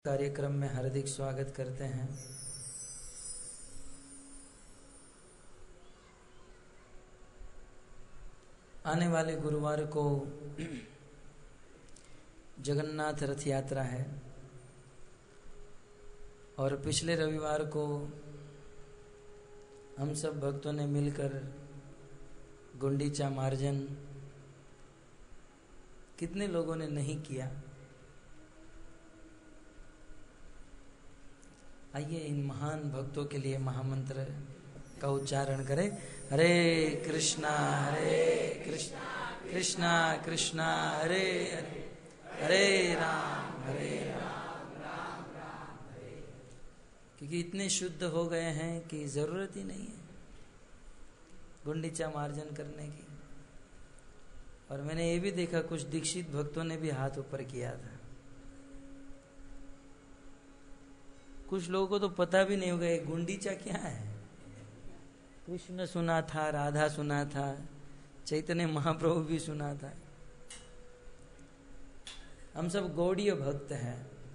कार्यक्रम में हार्दिक स्वागत करते हैं। आने वाले गुरुवार को जगन्नाथ रथ यात्रा है और पिछले रविवार को हम सब भक्तों ने मिलकर गुंडीचा मार्जन कितने लोगों ने नहीं किया। आइए इन महान भक्तों के लिए महामंत्र का उच्चारण करें। हरे कृष्णा कृष्णा कृष्णा हरे हरे, हरे राम राम राम हरे। क्योंकि इतने शुद्ध हो गए हैं कि जरूरत ही नहीं है गुंडीचा मार्जन करने की। और मैंने ये भी देखा कुछ दीक्षित भक्तों ने भी हाथ ऊपर किया था। कुछ लोगों को तो पता भी नहीं होगा ये गुंडीचा क्या है। कृष्ण सुना था, राधा सुना था, चैतन्य महाप्रभु भी सुना था। हम सब गौड़ीय भक्त हैं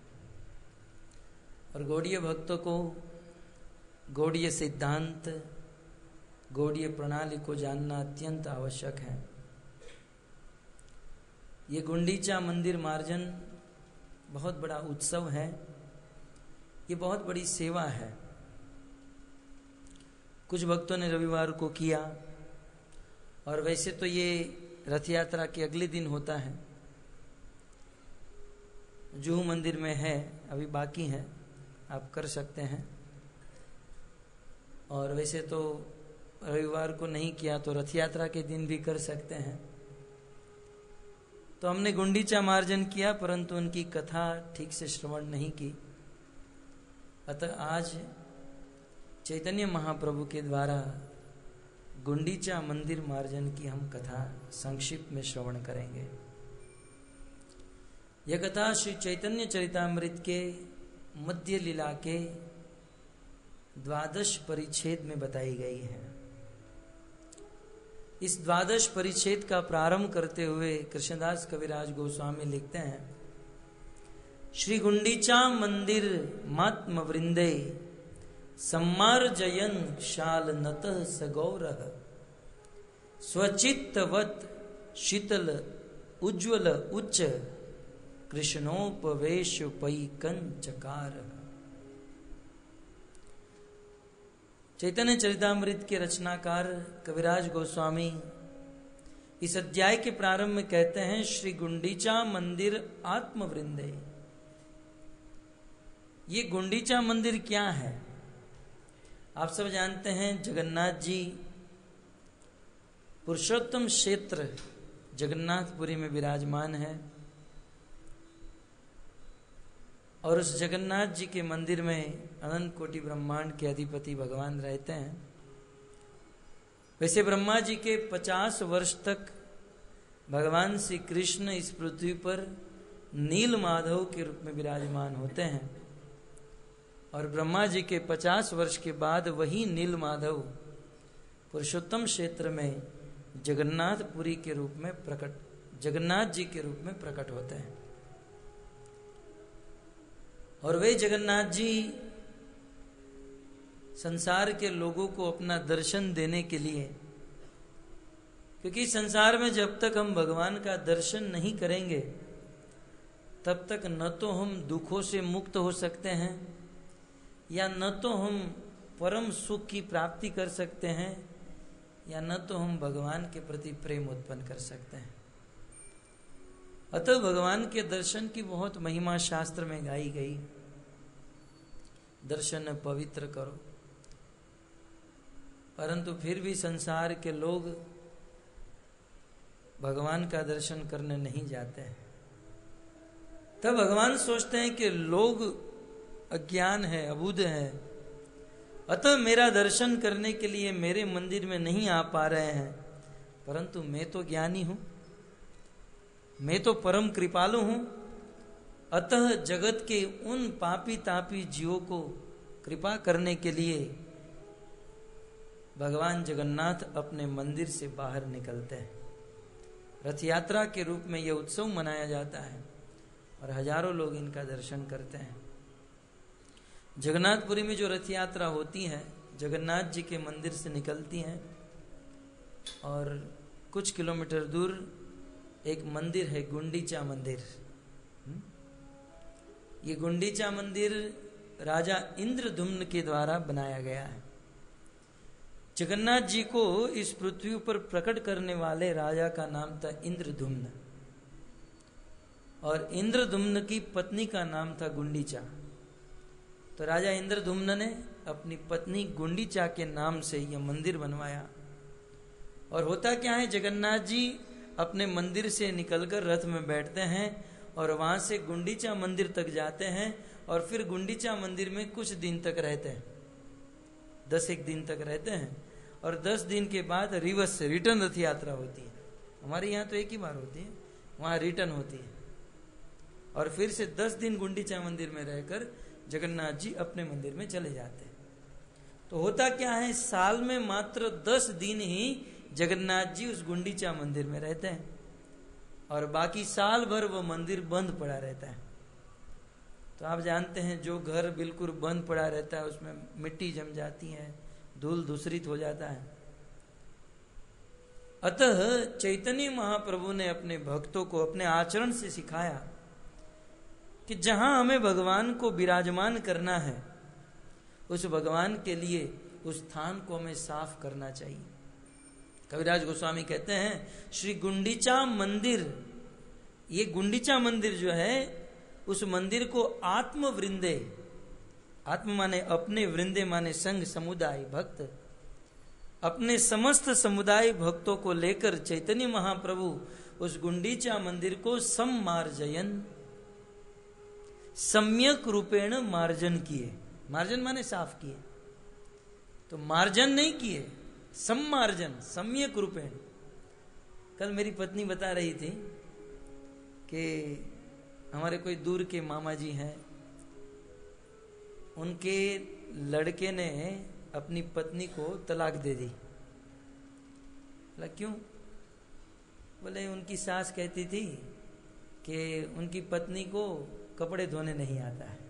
और गौड़ीय भक्तों को गौड़ीय सिद्धांत, गौड़ीय प्रणाली को जानना अत्यंत आवश्यक है। ये गुंडीचा मंदिर मार्जन बहुत बड़ा उत्सव है, ये बहुत बड़ी सेवा है। कुछ भक्तों ने रविवार को किया और वैसे तो ये रथ यात्रा के अगले दिन होता है। जुहू मंदिर में है, अभी बाकी है, आप कर सकते हैं। और वैसे तो रविवार को नहीं किया तो रथ यात्रा के दिन भी कर सकते हैं। तो हमने गुंडीचा मार्जन किया परंतु उनकी कथा ठीक से श्रवण नहीं की। अतः आज चैतन्य महाप्रभु के द्वारा गुंडीचा मंदिर मार्जन की हम कथा संक्षिप्त में श्रवण करेंगे। यह कथा श्री चैतन्य चरितामृत के मध्य लीला के 12 परिच्छेद में बताई गई है। इस 12 परिच्छेद का प्रारंभ करते हुए कृष्णदास कविराज गोस्वामी लिखते हैं, श्री गुंडीचा मंदिर मात्म वृंदे सम्मार्जयन शाल नत सगौरः स्वचित्तवत शीतल उज्ज्वल उच्च कृष्णोपवेश पैकंचकार। चैतन्य चरितामृत के रचनाकार कविराज गोस्वामी इस अध्याय के प्रारंभ में कहते हैं, श्री गुंडीचा मंदिर आत्मवृंदे। ये गुंडीचा मंदिर क्या है? आप सब जानते हैं जगन्नाथ जी पुरुषोत्तम क्षेत्र जगन्नाथपुरी में विराजमान है और उस जगन्नाथ जी के मंदिर में अनंत कोटि ब्रह्मांड के अधिपति भगवान रहते हैं। वैसे ब्रह्मा जी के 50 वर्ष तक भगवान श्री कृष्ण इस पृथ्वी पर नील माधव के रूप में विराजमान होते हैं और ब्रह्मा जी के 50 वर्ष के बाद वही नील माधव पुरुषोत्तम क्षेत्र में जगन्नाथपुरी के रूप में प्रकट, जगन्नाथ जी के रूप में प्रकट होते हैं। और वे जगन्नाथ जी संसार के लोगों को अपना दर्शन देने के लिए, क्योंकि संसार में जब तक हम भगवान का दर्शन नहीं करेंगे तब तक न तो हम दुखों से मुक्त हो सकते हैं या न तो हम परम सुख की प्राप्ति कर सकते हैं या न तो हम भगवान के प्रति प्रेम उत्पन्न कर सकते हैं। अतः भगवान के दर्शन की बहुत महिमा शास्त्र में गाई गई। दर्शन पवित्र करो, परंतु फिर भी संसार के लोग भगवान का दर्शन करने नहीं जाते हैं। तब भगवान सोचते हैं कि लोग अज्ञान है, अबुध है, अतः मेरा दर्शन करने के लिए मेरे मंदिर में नहीं आ पा रहे हैं। परंतु मैं तो ज्ञानी हूं, मैं तो परम कृपालु हूं, अतः जगत के उन पापी तापी जीवों को कृपा करने के लिए भगवान जगन्नाथ अपने मंदिर से बाहर निकलते हैं। रथ यात्रा के रूप में यह उत्सव मनाया जाता है और हजारों लोग इनका दर्शन करते हैं। जगन्नाथपुरी में जो रथ यात्रा होती है, जगन्नाथ जी के मंदिर से निकलती हैं और कुछ किलोमीटर दूर एक मंदिर है, गुंडीचा मंदिर। ये गुंडीचा मंदिर राजा इंद्रदुम्न के द्वारा बनाया गया है। जगन्नाथ जी को इस पृथ्वी पर प्रकट करने वाले राजा का नाम था इंद्रदुम्न, और इंद्रदुम्न की पत्नी का नाम था गुंडीचा। तो राजा इंद्रदुम्न ने अपनी पत्नी गुंडीचा के नाम से यह मंदिर बनवाया। और होता क्या है, जगन्नाथ जी अपने मंदिर से निकलकर रथ में बैठते हैं और वहां से गुंडीचा मंदिर तक जाते हैं और फिर गुंडीचा मंदिर में कुछ दिन तक रहते हैं, 10 दिन तक रहते हैं। और 10 दिन के बाद रिवर्स से रिटर्न रथ यात्रा होती है। हमारे यहाँ तो एक ही बार होती है, वहां रिटर्न होती है। और फिर से 10 दिन गुंडीचा मंदिर में रहकर जगन्नाथ जी अपने मंदिर में चले जाते हैं। तो होता क्या है, साल में मात्र 10 दिन ही जगन्नाथ जी उस गुंडीचा मंदिर में रहते हैं और बाकी साल भर वो मंदिर बंद पड़ा रहता है। तो आप जानते हैं, जो घर बिल्कुल बंद पड़ा रहता है उसमें मिट्टी जम जाती है, धूल दूषित हो जाता है। अतः चैतन्य महाप्रभु ने अपने भक्तों को अपने आचरण से सिखाया कि जहां हमें भगवान को विराजमान करना है, उस भगवान के लिए उस स्थान को हमें साफ करना चाहिए। कविराज गोस्वामी कहते हैं, श्री गुंडीचा मंदिर, ये गुंडीचा मंदिर जो है, उस मंदिर को आत्म वृंदे, आत्म माने अपने, वृंदे माने संघ, समुदाय, भक्त, अपने समस्त समुदाय भक्तों को लेकर चैतन्य महाप्रभु उस गुंडीचा मंदिर को सम्मार्जयन, सम्यक रूपेण मार्जन किए। मार्जन माने साफ किए, तो मार्जन नहीं किए, सम्मार्जन, सम्यक रूपेण। कल मेरी पत्नी बता रही थी कि हमारे कोई दूर के मामा जी हैं, उनके लड़के ने अपनी पत्नी को तलाक दे दी। बोला क्यों? बोले उनकी सास कहती थी कि उनकी पत्नी को कपड़े धोने नहीं आता है।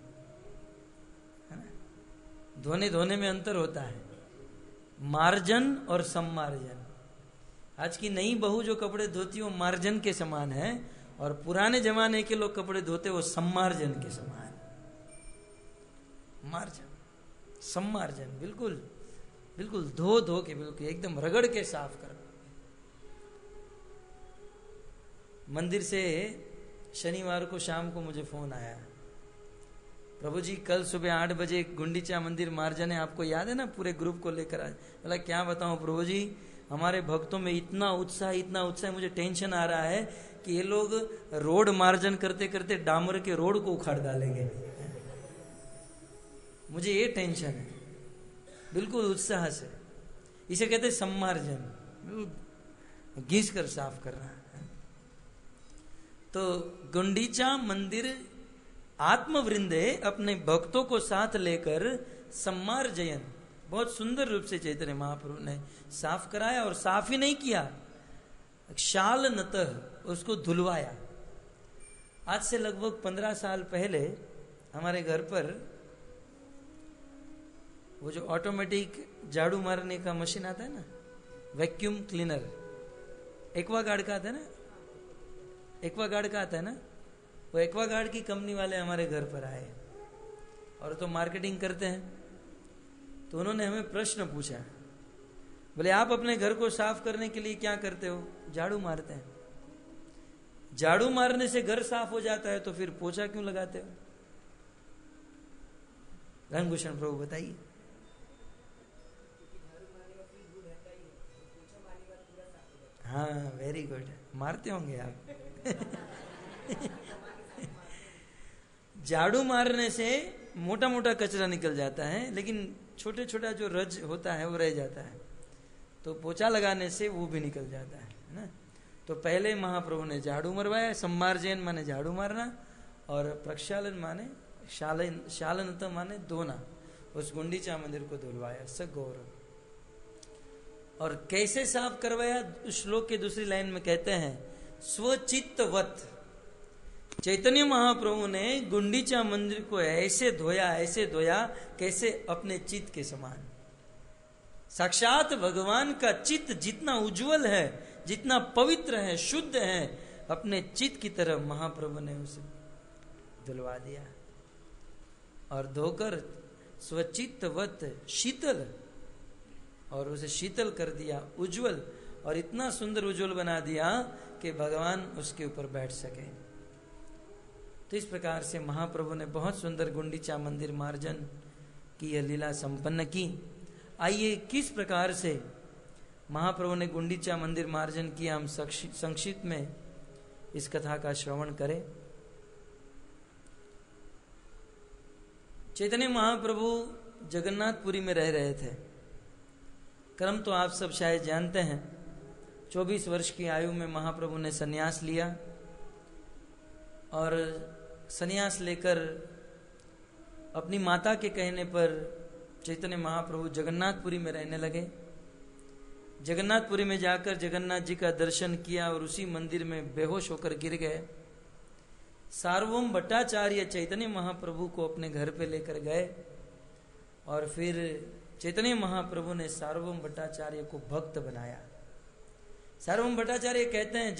धोने धोने में अंतर होता है, मार्जन और सम्मार्जन। आज की नई बहू जो कपड़े धोती है वो मार्जन के समान है, और पुराने जमाने के लोग कपड़े धोते वो सम्मार्जन के समान। मार्जन, सम्मार्जन, बिल्कुल बिल्कुल धो धो के, बिल्कुल एकदम रगड़ के साफ कर। मंदिर से शनिवार को शाम को मुझे फोन आया, प्रभु जी कल सुबह 8 बजे गुंडीचा मंदिर मार्जन है, आपको याद है ना? पूरे ग्रुप को लेकर आए। बोला क्या बताऊं प्रभु जी, हमारे भक्तों में इतना उत्साह, मुझे टेंशन आ रहा है कि ये लोग रोड मार्जन करते करते डामर के रोड को उखाड़ डालेंगे। मुझे ये टेंशन है, बिल्कुल उत्साह से। इसे कहते सम्मार्जन, घिस कर साफ कर रहा है। तो गुंडीचा मंदिर आत्मवृंदे अपने भक्तों को साथ लेकर सम्मार्जयन, बहुत सुंदर रूप से चैतन्य महाप्रभु ने साफ कराया। और साफ ही नहीं किया, शाल नतः उसको धुलवाया। आज से लगभग 15 साल पहले हमारे घर पर वो जो ऑटोमेटिक झाड़ू मारने का मशीन आता है ना, वैक्यूम क्लीनर, एक्वागार्ड का आता है ना, एक्वागार्ड का आता है ना, वो एक्वागार्ड की कंपनी वाले हमारे घर पर आए और तो मार्केटिंग करते हैं। तो उन्होंने हमें प्रश्न पूछा, बोले आप अपने घर को साफ करने के लिए क्या करते हो? झाड़ू मारते हैं। झाड़ू मारने से घर साफ हो जाता है तो फिर पोछा क्यों लगाते हो? रंगभूषण प्रभु बताइए। हाँ वेरी गुड, मारते होंगे आप। झाड़ू मारने से मोटा मोटा कचरा निकल जाता है, लेकिन छोटे छोटा जो रज होता है वो रह जाता है। तो पोछा लगाने से वो भी निकल जाता है ना। तो पहले महाप्रभु ने झाड़ू मरवाया। सम्मार्जन माने झाड़ू मारना, और प्रक्षालन माने शालनता माने धोना। उस गुंडीचा मंदिर को धुलवाया सगौरव। और कैसे साफ करवाया? उस श्लोक के दूसरी लाइन में कहते हैं, स्वचित्तवत, चैतन्य महाप्रभु ने गुंडीचा मंदिर को ऐसे धोया कैसे अपने चित्त के समान। साक्षात भगवान का चित्त जितना उज्जवल है, जितना पवित्र है, शुद्ध है, अपने चित्त की तरह महाप्रभु ने उसे धुलवा दिया और धोकर स्वचित्तवत शीतल, और उसे शीतल कर दिया, उज्जवल, और इतना सुंदर उज्जवल बना दिया कि भगवान उसके ऊपर बैठ सके। तो इस प्रकार से महाप्रभु ने बहुत सुंदर गुंडीचा मंदिर मार्जन की यह लीला संपन्न की। आइए किस प्रकार से महाप्रभु ने गुंडीचा मंदिर मार्जन किया, हम संक्षिप्त में इस कथा का श्रवण करें। चैतन्य महाप्रभु जगन्नाथपुरी में रह रहे थे। क्रम तो आप सब शायद जानते हैं। 24 वर्ष की आयु में महाप्रभु ने संन्यास लिया और संन्यास लेकर अपनी माता के कहने पर चैतन्य महाप्रभु जगन्नाथपुरी में रहने लगे। जगन्नाथपुरी में जाकर जगन्नाथ जी का दर्शन किया और उसी मंदिर में बेहोश होकर गिर गए। सार्वभौम भट्टाचार्य चैतन्य महाप्रभु को अपने घर पे लेकर गए और फिर चैतन्य महाप्रभु ने सार्वभौम भट्टाचार्य को भक्त बनाया। सार्वभौम भट्टाचार्य कहते हैं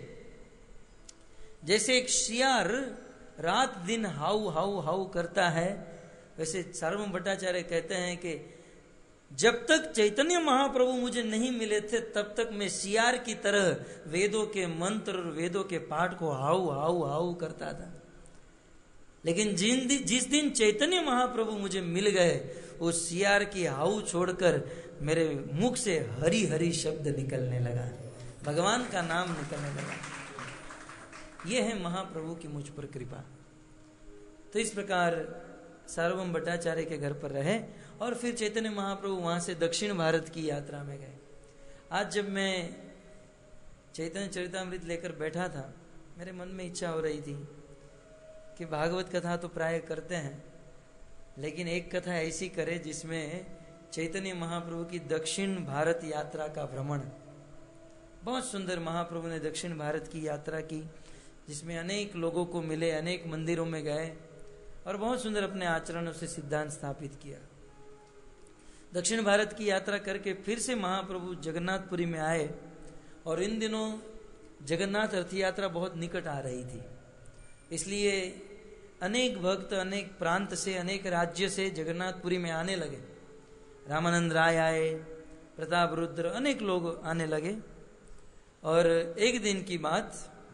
जैसे एक शियार रात दिन हाउ हाउ हाउ करता है, वैसे सार्वभौम भट्टाचार्य कहते हैं कि जब तक चैतन्य महाप्रभु मुझे नहीं मिले थे तब तक मैं शियार की तरह वेदों के मंत्र और वेदों के पाठ को हाउ हाउ हाउ करता था। लेकिन जिस दिन चैतन्य महाप्रभु मुझे मिल गए, उस शियार की हाउ छोड़कर मेरे मुख से हरि हरि शब्द निकलने लगा, भगवान का नाम निकलने लगा। यह है महाप्रभु की मुझ पर कृपा। तो इस प्रकार सार्वभौम भट्टाचार्य के घर पर रहे और फिर चैतन्य महाप्रभु वहां से दक्षिण भारत की यात्रा में गए। आज जब मैं चैतन्य चरितामृत लेकर बैठा था, मेरे मन में इच्छा हो रही थी कि भागवत कथा तो प्राय करते हैं, लेकिन एक कथा ऐसी करे जिसमें चैतन्य महाप्रभु की दक्षिण भारत यात्रा का भ्रमण। बहुत सुंदर महाप्रभु ने दक्षिण भारत की यात्रा की, जिसमें अनेक लोगों को मिले, अनेक मंदिरों में गए और बहुत सुंदर अपने आचरणों से सिद्धांत स्थापित किया। दक्षिण भारत की यात्रा करके फिर से महाप्रभु जगन्नाथपुरी में आए और इन दिनों जगन्नाथ रथ यात्रा बहुत निकट आ रही थी, इसलिए अनेक भक्त अनेक प्रांत से, अनेक राज्य से जगन्नाथपुरी में आने लगे। रामानंद राय आए, प्रताप रुद्र, अनेक लोग आने लगे। और एक दिन की बात,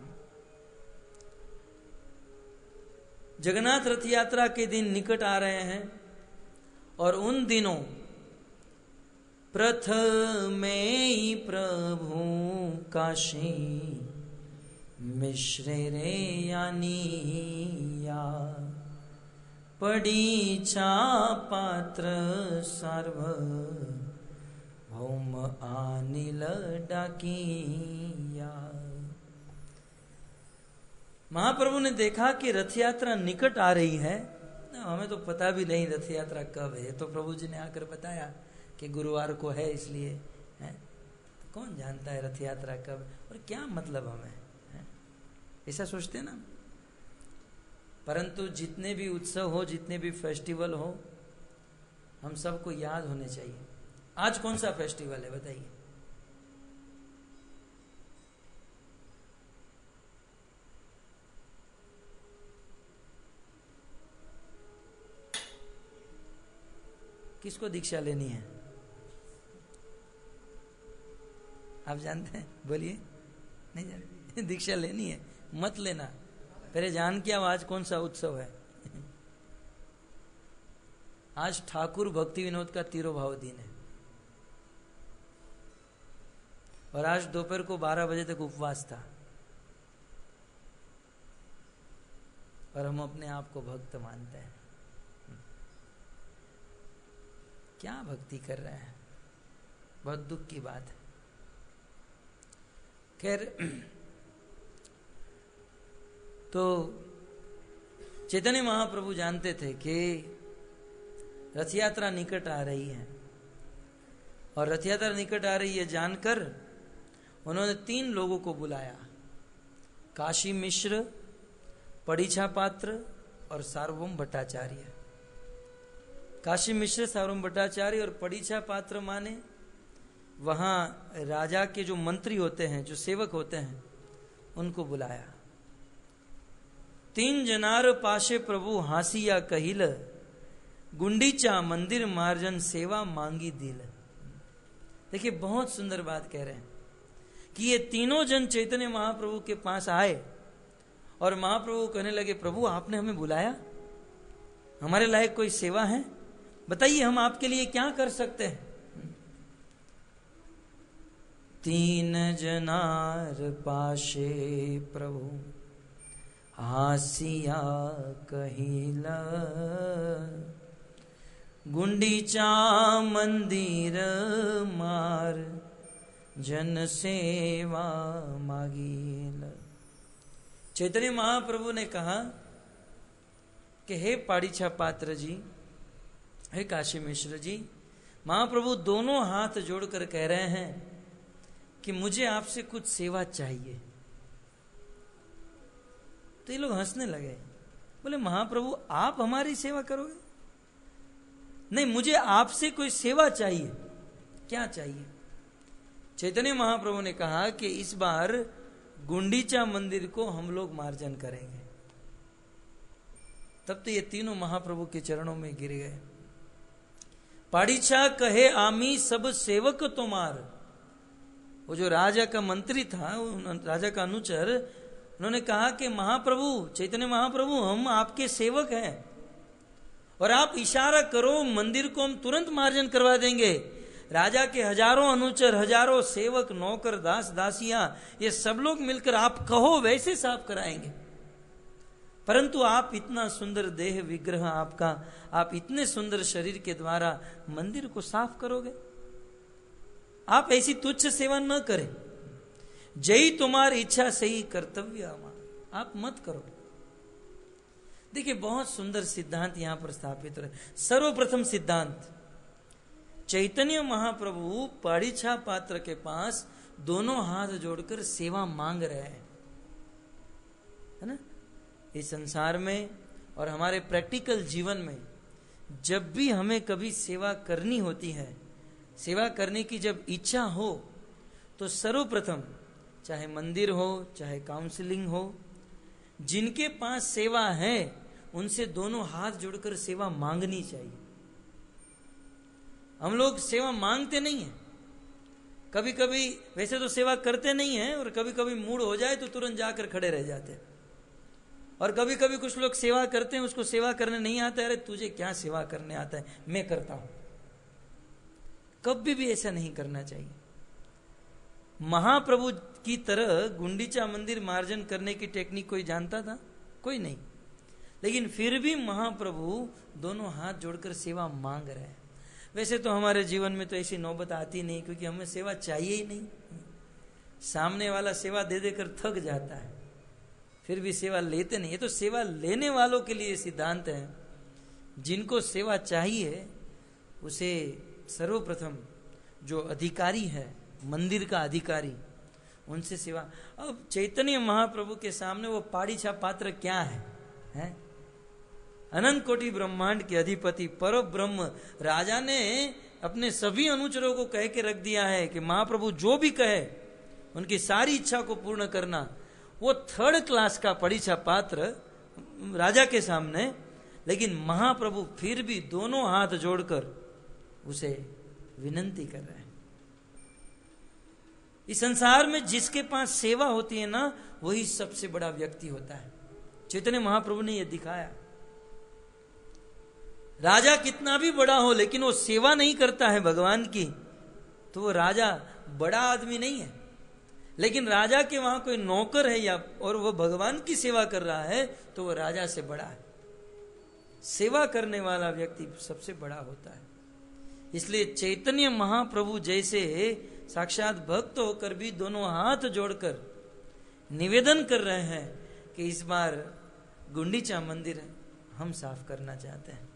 जगन्नाथ रथ यात्रा के दिन निकट आ रहे हैं और उन दिनों प्रथमे प्रभु काशी मिश्र रे यानिया पड़ीचा पात्र सार्वभौम आनिल डाकिया। महाप्रभु ने देखा कि रथ यात्रा निकट आ रही है। हमें तो पता भी नहीं रथ यात्रा कब है, तो प्रभु जी ने आकर बताया कि गुरुवार को है, इसलिए है। तो कौन जानता है रथ यात्रा कब और क्या मतलब हमें है? ऐसा सोचते ना। परंतु जितने भी उत्सव हो, जितने भी फेस्टिवल हो, हम सबको याद होने चाहिए। आज कौन सा फेस्टिवल है बताइए? किसको दीक्षा लेनी है? आप जानते हैं? बोलिए। नहीं जानते? दीक्षा लेनी है, मत लेना, पहले जान के आओ आज कौन सा उत्सव है। आज ठाकुर भक्ति विनोद का तिरोभाव दिन है और आज दोपहर को 12 बजे तक उपवास था और हम अपने आप को भक्त मानते हैं। क्या भक्ति कर रहे हैं? बहुत दुख की बात है। खैर, तो चैतन्य महाप्रभु जानते थे कि रथ यात्रा निकट आ रही है और रथ यात्रा निकट आ रही है जानकर उन्होंने 3 लोगों को बुलाया, काशी मिश्र, परीक्षा पात्र और सार्वभौम भट्टाचार्य। काशी मिश्र, सार्वभौम भट्टाचार्य और परीक्षा पात्र माने वहां राजा के जो मंत्री होते हैं, जो सेवक होते हैं, उनको बुलाया। 3 जनार पाशे प्रभु हासिया कहिल, गुंडीचा मंदिर मार्जन सेवा मांगी दिल। देखिए बहुत सुंदर बात कह रहे हैं कि ये तीनों जन चैतन्य महाप्रभु के पास आए और महाप्रभु कहने लगे, प्रभु आपने हमें बुलाया, हमारे लायक कोई सेवा है, बताइए हम आपके लिए क्या कर सकते हैं। 3 जनार पाशे प्रभु हासिया कहिला, गुंडीचा मंदिर मार जन सेवा मांगील। चैतन्य महाप्रभु ने कहा कि हे परीक्षा पात्र जी, हे काशी मिश्र जी, महाप्रभु दोनों हाथ जोड़कर कह रहे हैं कि मुझे आपसे कुछ सेवा चाहिए। तो ये लोग हंसने लगे, बोले महाप्रभु आप हमारी सेवा करोगे? नहीं, मुझे आपसे कोई सेवा चाहिए। क्या चाहिए? चैतन्य महाप्रभु ने कहा कि इस बार गुंडीचा मंदिर को हम लोग मार्जन करेंगे। तब तो ये तीनों महाप्रभु के चरणों में गिर गए। पाड़ीछा कहे आमी सब सेवक तुम्हार। वो जो राजा का मंत्री था, राजा का अनुचर, उन्होंने कहा कि महाप्रभु, चैतन्य महाप्रभु, हम आपके सेवक हैं और आप इशारा करो, मंदिर को हम तुरंत मार्जन करवा देंगे। राजा के हजारों अनुचर, हजारों सेवक, नौकर, दास, दासियां, ये सब लोग मिलकर आप कहो वैसे साफ कराएंगे। परंतु आप इतना सुंदर देह विग्रह आपका, आप इतने सुंदर शरीर के द्वारा मंदिर को साफ करोगे? आप ऐसी तुच्छ सेवा न करें। जय तुम्हारी इच्छा सही कर्तव्य, आप मत करो। देखिए बहुत सुंदर सिद्धांत यहां पर स्थापित है। सर्वप्रथम सिद्धांत, चैतन्य महाप्रभु परीक्षा पात्र के पास दोनों हाथ जोड़कर सेवा मांग रहे हैं, है ना। इस संसार में और हमारे प्रैक्टिकल जीवन में जब भी हमें कभी सेवा करनी होती है, सेवा करने की जब इच्छा हो, तो सर्वप्रथम चाहे मंदिर हो, चाहे काउंसलिंग हो, जिनके पास सेवा है उनसे दोनों हाथ जोड़कर सेवा मांगनी चाहिए। हम लोग सेवा मांगते नहीं है, कभी कभी वैसे तो सेवा करते नहीं है, और कभी कभी मूड हो जाए तो तुरंत जाकर खड़े रह जाते हैं। और कभी कभी कुछ लोग सेवा करते हैं, उसको सेवा करने नहीं आता है, अरे तुझे क्या सेवा करने आता है, मैं करता हूं। कभी भी ऐसा नहीं करना चाहिए। महाप्रभु की तरह गुंडीचा मंदिर मार्जन करने की टेक्निक कोई जानता था? कोई नहीं। लेकिन फिर भी महाप्रभु दोनों हाथ जोड़कर सेवा मांग रहे हैं। वैसे तो हमारे जीवन में तो ऐसी नौबत आती नहीं, क्योंकि हमें सेवा चाहिए ही नहीं। सामने वाला सेवा दे देकर थक जाता है, फिर भी सेवा लेते नहीं। ये तो सेवा लेने वालों के लिए सिद्धांत है। जिनको सेवा चाहिए उसे सर्वप्रथम जो अधिकारी है, मंदिर का अधिकारी, उनसे सेवा। अब चैतन्य महाप्रभु के सामने वो पाड़ीछा पात्र क्या है? अनंत कोटि ब्रह्मांड के अधिपति पर ब्रह्म राजा ने अपने सभी अनुचरों को कह के रख दिया है कि महाप्रभु जो भी कहे उनकी सारी इच्छा को पूर्ण करना। वो 3rd क्लास का परीक्षा पात्र राजा के सामने, लेकिन महाप्रभु फिर भी दोनों हाथ जोड़कर उसे विनंती कर रहे हैं। इस संसार में जिसके पास सेवा होती है ना, वही सबसे बड़ा व्यक्ति होता है। चैतन्य महाप्रभु ने यह दिखाया। राजा कितना भी बड़ा हो, लेकिन वो सेवा नहीं करता है भगवान की, तो वो राजा बड़ा आदमी नहीं है। लेकिन राजा के वहां कोई नौकर है या और वो भगवान की सेवा कर रहा है, तो वो राजा से बड़ा है। सेवा करने वाला व्यक्ति सबसे बड़ा होता है। इसलिए चैतन्य महाप्रभु जैसे साक्षात भक्त होकर भी दोनों हाथ जोड़कर निवेदन कर रहे हैं कि इस बार गुंडीचा मंदिर हम साफ करना चाहते हैं।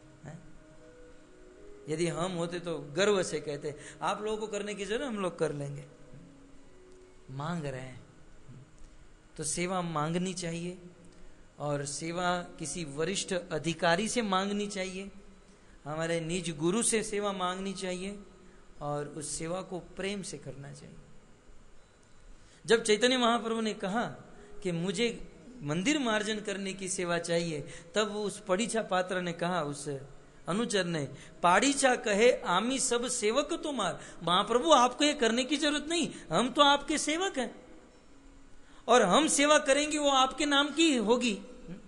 यदि हम होते तो गर्व से कहते, आप लोगों को करने की जरूरत, हम लोग कर लेंगे। मांग रहे हैं तो सेवा मांगनी चाहिए। और सेवा किसी वरिष्ठ अधिकारी से मांगनी चाहिए, हमारे निज गुरु से सेवा मांगनी चाहिए और उस सेवा को प्रेम से करना चाहिए। जब चैतन्य महाप्रभु ने कहा कि मुझे मंदिर मार्जन करने की सेवा चाहिए, तब उस पड़ीछा पात्र ने कहा, उस अनुचर ने, पाड़ीछा कहे आमी सब सेवक तुम्हार। महाप्रभु आपको ये करने की जरूरत नहीं, हम तो आपके सेवक हैं और हम सेवा करेंगे वो आपके नाम की होगी।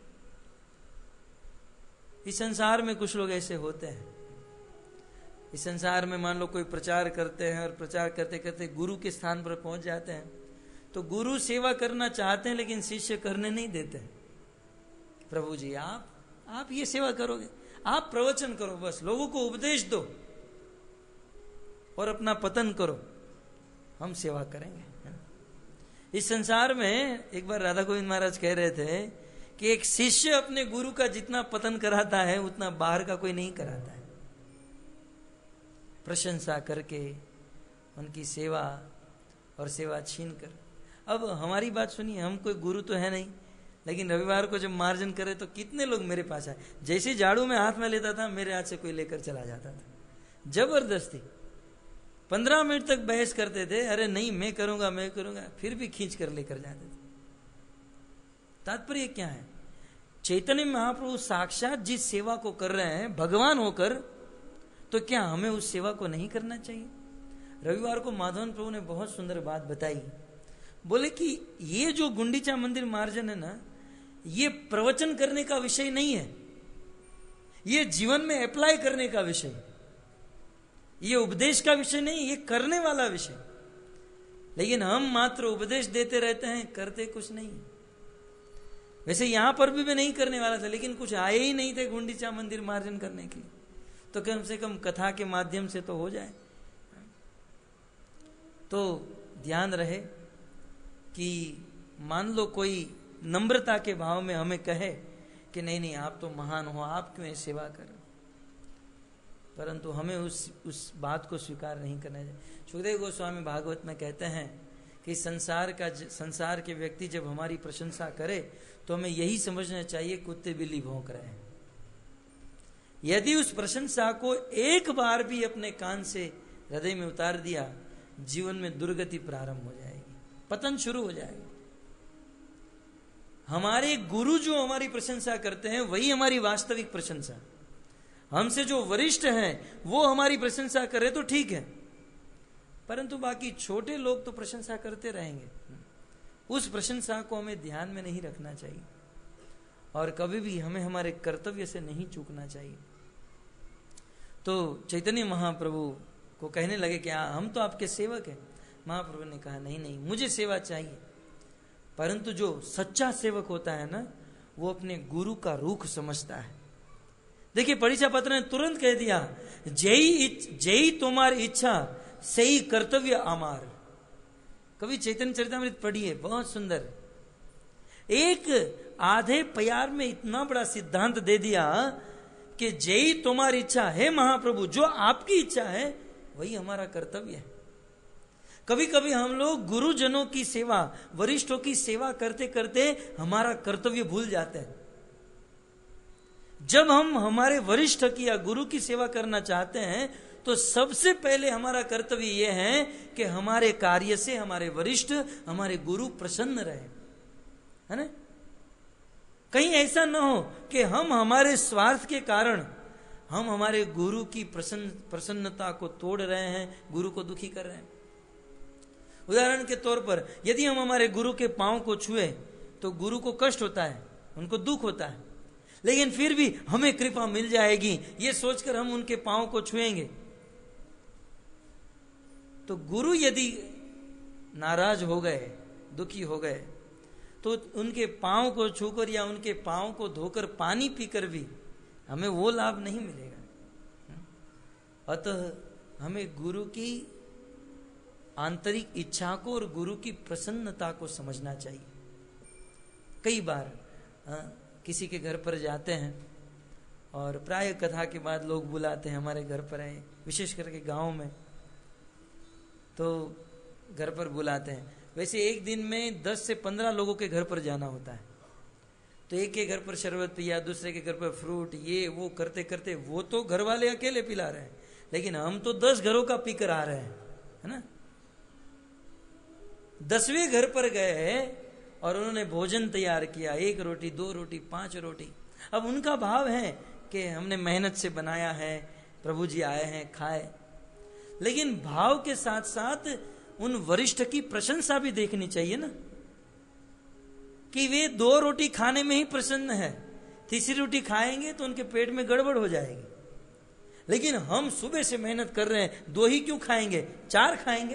इस संसार में कुछ लोग ऐसे होते हैं। इस संसार में मान लो कोई प्रचार करते हैं और प्रचार करते करते गुरु के स्थान पर पहुंच जाते हैं, तो गुरु सेवा करना चाहते हैं लेकिन शिष्य करने नहीं देते हैं। प्रभु जी आप ये सेवा करोगे, आप प्रवचन करो, बस लोगों को उपदेश दो और अपना पतन करो, हम सेवा करेंगे। इस संसार में एक बार राधा गोविंद महाराज कह रहे थे कि एक शिष्य अपने गुरु का जितना पतन कराता है उतना बाहर का कोई नहीं कराता है। प्रशंसा करके उनकी सेवा और सेवा छीन कर। अब हमारी बात सुनिए, हम कोई गुरु तो है नहीं, लेकिन रविवार को जब मार्जन करे तो कितने लोग मेरे पास आए। जैसे झाड़ू में हाथ में लेता था, मेरे हाथ से कोई लेकर चला जाता था जबरदस्ती। 15 मिनट तक बहस करते थे, अरे नहीं मैं करूंगा, फिर भी खींच कर लेकर जाते थे। तात्पर्य क्या है? चैतन्य महाप्रभु साक्षात जिस सेवा को कर रहे हैं भगवान होकर, तो क्या हमें उस सेवा को नहीं करना चाहिए? रविवार को माधवन प्रभु ने बहुत सुंदर बात बताई। बोले कि ये जो गुंडीचा मंदिर मार्जन है ना, ये प्रवचन करने का विषय नहीं है, ये जीवन में अप्लाई करने का विषय, ये उपदेश का विषय नहीं, ये करने वाला विषय। लेकिन हम मात्र उपदेश देते रहते हैं, करते कुछ नहीं। वैसे यहां पर भी मैं नहीं करने वाला था, लेकिन कुछ आए ही नहीं थे गुंडीचा मंदिर मार्जन करने के लिए, तो कम से कम कथा के माध्यम से तो हो जाए। तो ध्यान रहे कि मान लो कोई नम्रता के भाव में हमें कहे कि नहीं आप तो महान हो, आप क्यों सेवा कर, परंतु हमें उस बात को स्वीकार नहीं करना चाहिए। सुखदेव गोस्वामी भागवत में कहते हैं कि संसार के व्यक्ति जब हमारी प्रशंसा करे तो हमें यही समझना चाहिए कुत्ते बिल्ली भौंक रहे हैं। यदि उस प्रशंसा को एक बार भी अपने कान से हृदय में उतार दिया, जीवन में दुर्गति प्रारंभ हो जाएगी, पतन शुरू हो जाएगा। हमारे गुरु जो हमारी प्रशंसा करते हैं वही हमारी वास्तविक प्रशंसा। हमसे जो वरिष्ठ हैं वो हमारी प्रशंसा करे तो ठीक है, परंतु बाकी छोटे लोग तो प्रशंसा करते रहेंगे। उस प्रशंसा को हमें ध्यान में नहीं रखना चाहिए और कभी भी हमें हमारे कर्तव्य से नहीं चूकना चाहिए। तो चैतन्य महाप्रभु को कहने लगे कि हम तो आपके सेवक हैं। महाप्रभु ने कहा नहीं मुझे सेवा चाहिए, परंतु जो सच्चा सेवक होता है ना, वो अपने गुरु का रूख समझता है। देखिए परीक्षा पत्र ने तुरंत कह दिया, जय तुम्हार इच्छा सही कर्तव्य अमार। कभी चैतन्य चरितामृत पढ़िए, बहुत सुंदर। एक आधे प्यार में इतना बड़ा सिद्धांत दे दिया कि जय तुम्हारी इच्छा है महाप्रभु, जो आपकी इच्छा है वही हमारा कर्तव्य है। कभी कभी हम लोग गुरुजनों की सेवा, वरिष्ठों की सेवा करते करते हमारा कर्तव्य भूल जाते हैं। जब हम हमारे वरिष्ठ की या गुरु की सेवा करना चाहते हैं तो सबसे पहले हमारा कर्तव्य यह है कि हमारे कार्य से हमारे वरिष्ठ, हमारे गुरु प्रसन्न रहे, है ना। कहीं ऐसा न हो कि हम हमारे स्वार्थ के कारण हम हमारे गुरु की प्रसन्नता को तोड़ रहे हैं, गुरु को दुखी कर रहे हैं। उदाहरण के तौर पर यदि हम हमारे गुरु के पांव को छुए तो गुरु को कष्ट होता है, उनको दुख होता है, लेकिन फिर भी हमें कृपा मिल जाएगी ये सोचकर हम उनके पांव को छुएंगे। तो गुरु यदि नाराज हो गए, दुखी हो गए, तो उनके पांव को छूकर या उनके पांव को धोकर पानी पीकर भी हमें वो लाभ नहीं मिलेगा। अतः हमें गुरु की आंतरिक इच्छा को और गुरु की प्रसन्नता को समझना चाहिए। कई बार किसी के घर पर जाते हैं और प्राय कथा के बाद लोग बुलाते हैं हमारे घर पर आए, विशेष करके गांव में तो घर पर बुलाते हैं। वैसे एक दिन में 10 से 15 लोगों के घर पर जाना होता है। तो एक के घर पर शरबत पिया, दूसरे के घर पर फ्रूट, ये वो करते करते वो तो घर वाले अकेले पिला रहे हैं, लेकिन हम तो 10 घरों का पीकर आ रहे हैं, है ना। 10वें घर पर गए और उन्होंने भोजन तैयार किया, 1 रोटी, 2 रोटी, 5 रोटी। अब उनका भाव है कि हमने मेहनत से बनाया है, प्रभु जी आए हैं, खाए। लेकिन भाव के साथ साथ उन वरिष्ठ की प्रशंसा भी देखनी चाहिए ना, कि वे 2 रोटी खाने में ही प्रसन्न है, तीसरी रोटी खाएंगे तो उनके पेट में गड़बड़ हो जाएगी। लेकिन हम सुबह से मेहनत कर रहे हैं, 2 ही क्यों खाएंगे, 4 खाएंगे।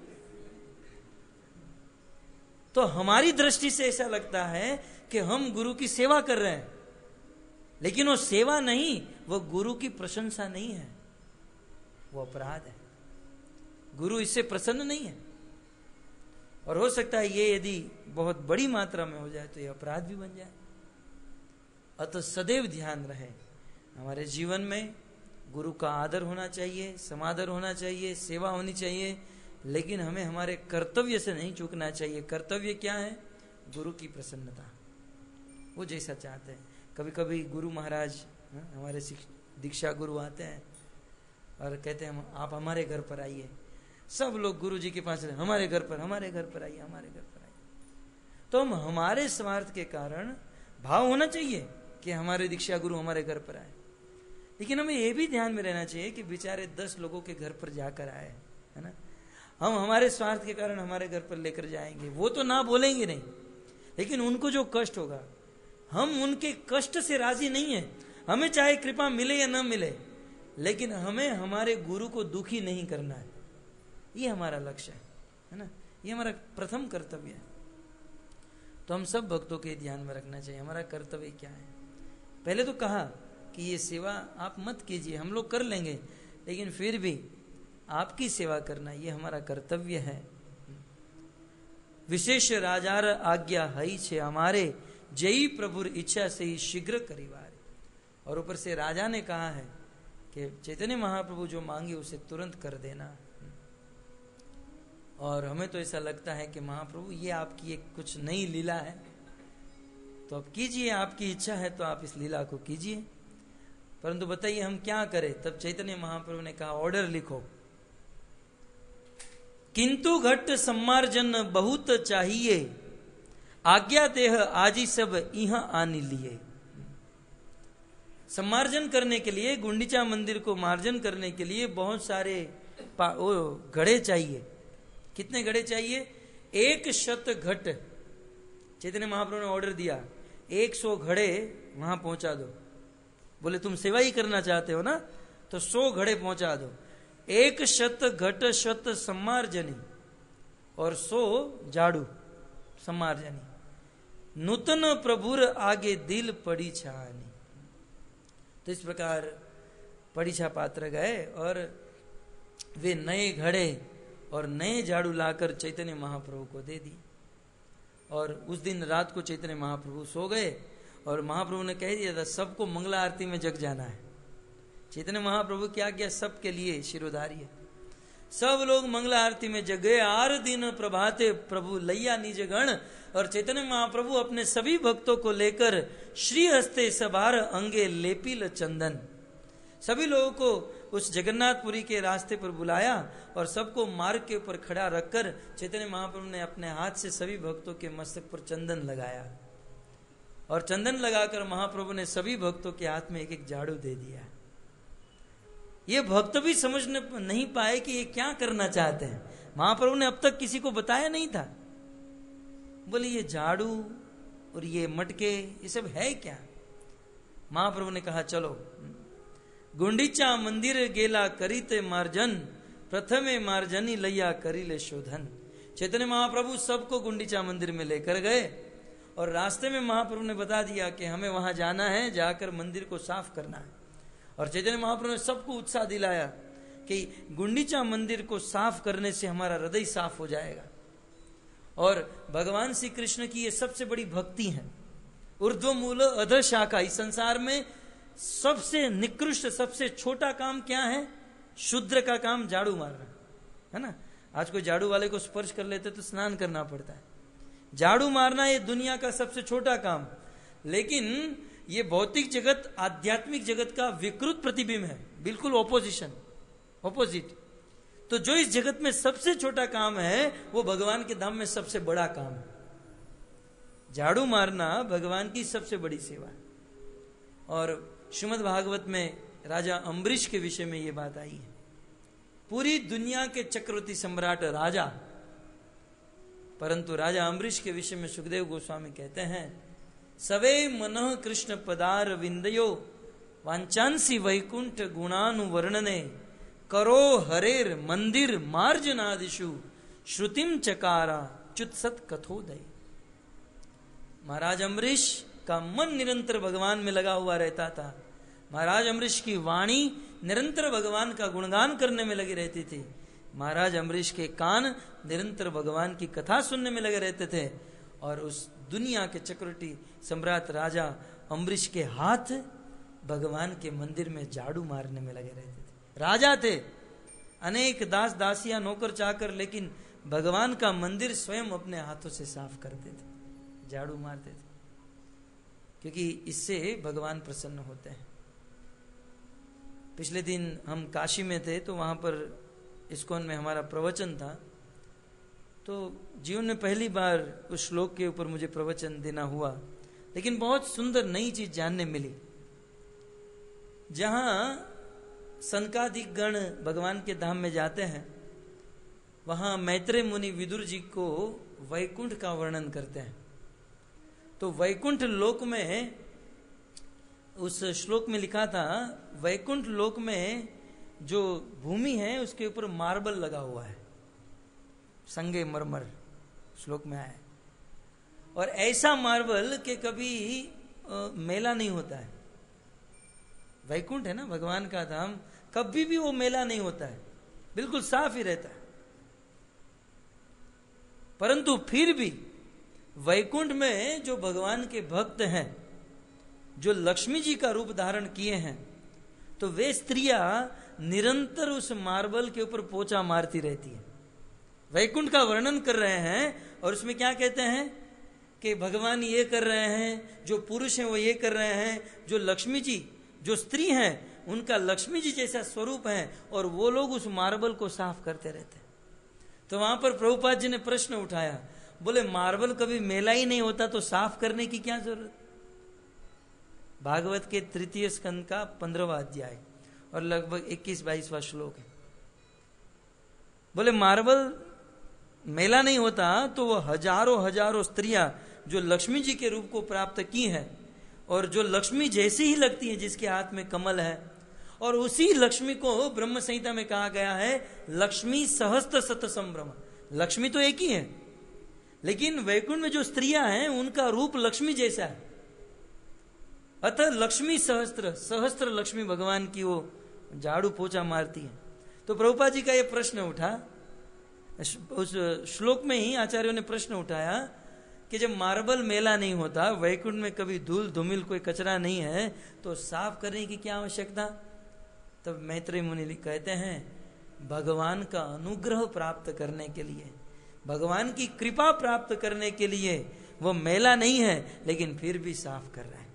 तो हमारी दृष्टि से ऐसा लगता है कि हम गुरु की सेवा कर रहे हैं, लेकिन वो सेवा नहीं, वो गुरु की प्रशंसा नहीं है, वो अपराध है। गुरु इससे प्रसन्न नहीं है। और हो सकता है ये यदि बहुत बड़ी मात्रा में हो जाए तो ये अपराध भी बन जाए। अतः सदैव ध्यान रहे, हमारे जीवन में गुरु का आदर होना चाहिए, समादर होना चाहिए, सेवा होनी चाहिए, लेकिन हमें हमारे कर्तव्य से नहीं चूकना चाहिए। कर्तव्य क्या है? गुरु की प्रसन्नता, वो जैसा चाहते हैं। कभी कभी गुरु महाराज, हमारे दीक्षा गुरु आते हैं और कहते हैं आप हमारे घर पर आइए। सब लोग गुरु जी के पास हमारे घर पर आइए, हमारे घर पर आइए। तो हम हमारे स्वार्थ के कारण भाव होना चाहिए कि हमारे दीक्षा गुरु हमारे घर पर आए, लेकिन हमें यह भी ध्यान में रहना चाहिए कि बेचारे 10 लोगों के घर पर जाकर आए, है ना। हम हमारे स्वार्थ के कारण हमारे घर पर लेकर जाएंगे, वो तो ना बोलेंगे नहीं, लेकिन उनको जो कष्ट होगा, हम उनके कष्ट से राजी नहीं है। हमें चाहे कृपा मिले या न मिले, लेकिन हमें हमारे गुरु को दुखी नहीं करना है। ये हमारा लक्ष्य है ना, ये हमारा प्रथम कर्तव्य है। तो हम सब भक्तों के ध्यान में रखना चाहिए हमारा कर्तव्य क्या है। पहले तो कहा कि ये सेवा आप मत कीजिए, हम लोग कर लेंगे, लेकिन फिर भी आपकी सेवा करना ये हमारा कर्तव्य है। विशेष राजार आज्ञा हई छे हमारे, जय प्रभुर इच्छा से ही शीघ्र करीवारे। और ऊपर से राजा ने कहा है कि चैतन्य महाप्रभु जो मांगे उसे तुरंत कर देना। और हमें तो ऐसा लगता है कि महाप्रभु ये आपकी एक कुछ नई लीला है, तो अब कीजिए, आपकी इच्छा है तो आप इस लीला को कीजिए, परंतु बताइए हम क्या करें। तब चैतन्य महाप्रभु ने कहा ऑर्डर लिखो, किंतु घट सम्मार्जन बहुत चाहिए, आज्ञा देह आजी सब यहाँ आने लिए। सम्मार्जन करने के लिए, गुंडीचा मंदिर को मार्जन करने के लिए बहुत सारे घड़े चाहिए। कितने घड़े चाहिए? 100 घट। चैतन्य महाप्रभु ने ऑर्डर दिया 100 घड़े वहां पहुंचा दो। बोले तुम सेवा ही करना चाहते हो ना, तो 100 घड़े पहुंचा दो। 100 घट 100 सम्मार्जनी और 100 झाड़ू सम्मार्जनी। नूतन प्रभुर आगे दिल पड़ी छानी। तो इस प्रकार परीक्षा पात्र गए और वे नए घड़े और नए झाड़ू लाकर चैतन्य महाप्रभु को दे दी। और उस दिन रात को चैतन्य महाप्रभु सो गए और महाप्रभु ने कह दिया था सबको मंगला आरती में जग जाना है। चैतन्य महाप्रभु क्या किया? सबके लिए शिरोधारी है। सब लोग मंगला आरती में जग गए। 8 दिन प्रभाते प्रभु लैया निज गण। और चैतन्य महाप्रभु अपने सभी भक्तों को लेकर श्री हस्ते सभार अंगे लेपिल चंदन, सभी लोगों को उस जगन्नाथपुरी के रास्ते पर बुलाया और सबको मार्ग के ऊपर खड़ा रखकर चैतन्य महाप्रभु ने अपने हाथ से सभी भक्तों के मस्तक पर चंदन लगाया। और चंदन लगाकर महाप्रभु ने सभी भक्तों के हाथ में एक एक झाड़ू दे दिया। ये भक्त भी समझ नहीं पाए कि ये क्या करना चाहते हैं। महाप्रभु ने अब तक किसी को बताया नहीं था। बोले ये झाड़ू और ये मटके ये सब है क्या? महाप्रभु ने कहा चलो गुंडीचा मंदिर गेला करीते मार्जन, प्रथमे मार्जनी लैया करीले शोधन। चैतन्य महाप्रभु सबको गुंडीचा मंदिर में लेकर गए और रास्ते में महाप्रभु ने बता दिया कि हमें वहां जाना है, जाकर मंदिर को साफ करना है। और चैतन्य महाप्रभु ने सबको उत्साह दिलाया कि गुंडीचा मंदिर को साफ करने से हमारा हृदय साफ हो जाएगा। और भगवान श्री कृष्ण की ये सबसे बड़ी भक्ति है। ऊर्ध्व मूल अधः शाखा। इस संसार में सबसे निकृष्ट सबसे छोटा काम क्या है? शूद्र का काम झाड़ू मारना है ना। आज कोई झाड़ू वाले को स्पर्श कर लेते तो स्नान करना पड़ता है। झाड़ू मारना ये दुनिया का सबसे छोटा काम। लेकिन ये भौतिक जगत आध्यात्मिक जगत का विकृत प्रतिबिंब है, बिल्कुल ऑपोजिट। तो जो इस जगत में सबसे छोटा काम है वो भगवान के धाम में सबसे बड़ा काम है। झाड़ू मारना भगवान की सबसे बड़ी सेवा है। और श्रीमद् भागवत में राजा अम्बरीश के विषय में ये बात आई है। पूरी दुनिया के चक्रवर्ती सम्राट राजा, परंतु राजा अम्बरीश के विषय में सुखदेव गोस्वामी कहते हैं, सवे मनः कृष्ण पदार विंदयो वांचांसी वैकुंठ गुणानुवर्णने करो हरेर मंदिर मार्जनादिशु श्रुतिम चकारा च्युत्सत कथोदय। महाराज अम्बरीश का मन निरंतर भगवान में लगा हुआ रहता था। महाराज अम्बरीश की वाणी निरंतर भगवान का गुणगान करने में लगी रहती थी। महाराज अम्बरीश के कान निरंतर भगवान की कथा सुनने में लगे रहते थे। और उस दुनिया के चक्रवर्ती सम्राट राजा अम्बरीश के हाथ भगवान के मंदिर में झाड़ू मारने में लगे रहते थे। राजा थे, अनेक दास दासियां नौकर चाकर, लेकिन भगवान का मंदिर स्वयं अपने हाथों से साफ करते थे, झाड़ू मारते थे, क्योंकि इससे भगवान प्रसन्न होते हैं। पिछले दिन हम काशी में थे, तो वहां पर इस्कॉन में हमारा प्रवचन था। तो जीवन में पहली बार उस श्लोक के ऊपर मुझे प्रवचन देना हुआ, लेकिन बहुत सुंदर नई चीज जानने मिली। जहां सनकादिक गण भगवान के धाम में जाते हैं, वहां मैत्रेय मुनि विदुर जी को वैकुंठ का वर्णन करते हैं। तो वैकुंठ लोक में, उस श्लोक में लिखा था, वैकुंठ लोक में जो भूमि है उसके ऊपर मार्बल लगा हुआ है, संगे मरमर श्लोक में आया। और ऐसा मार्बल के कभी मेला नहीं होता है। वैकुंठ है ना भगवान का धाम, कभी भी वो मेला नहीं होता है, बिल्कुल साफ ही रहता है। परंतु फिर भी वैकुंठ में जो भगवान के भक्त हैं, जो लक्ष्मी जी का रूप धारण किए हैं, तो वे स्त्रियां निरंतर उस मार्बल के ऊपर पोछा मारती रहती है। वैकुंठ का वर्णन कर रहे हैं और उसमें क्या कहते हैं कि भगवान ये कर रहे हैं, जो पुरुष हैं वो ये कर रहे हैं, जो लक्ष्मी जी, जो स्त्री हैं उनका लक्ष्मी जी जैसा स्वरूप है, और वो लोग उस मार्बल को साफ करते रहते हैं। तो वहां पर प्रभुपाद जी ने प्रश्न उठाया, बोले मार्बल कभी मेला ही नहीं होता तो साफ करने की क्या जरूरत। भागवत के तृतीय स्कंद का 15वां अध्याय और लगभग 21-22वां श्लोक है। बोले मार्बल मेला नहीं होता तो वो हजारों स्त्रियां जो लक्ष्मी जी के रूप को प्राप्त की हैं, और जो लक्ष्मी जैसी ही लगती है, जिसके हाथ में कमल है, और उसी लक्ष्मी को ब्रह्म संहिता में कहा गया है लक्ष्मी सहस्त्र शत संभ्रम। लक्ष्मी तो एक ही है, लेकिन वैकुंठ में जो स्त्रियां हैं उनका रूप लक्ष्मी जैसा है। अतः लक्ष्मी सहस्त्र लक्ष्मी भगवान की वो झाड़ू पोछा मारती है। तो प्रभुपाद जी का ये प्रश्न उठा, उस श्लोक में ही आचार्यों ने प्रश्न उठाया कि जब मार्बल मेला नहीं होता, वैकुंठ में कभी धूल धूमिल कोई कचरा नहीं है, तो साफ करने की क्या आवश्यकता। तब मैत्रेय मुनि कहते हैं भगवान का अनुग्रह प्राप्त करने के लिए, भगवान की कृपा प्राप्त करने के लिए वो मेला नहीं है, लेकिन फिर भी साफ कर रहा है।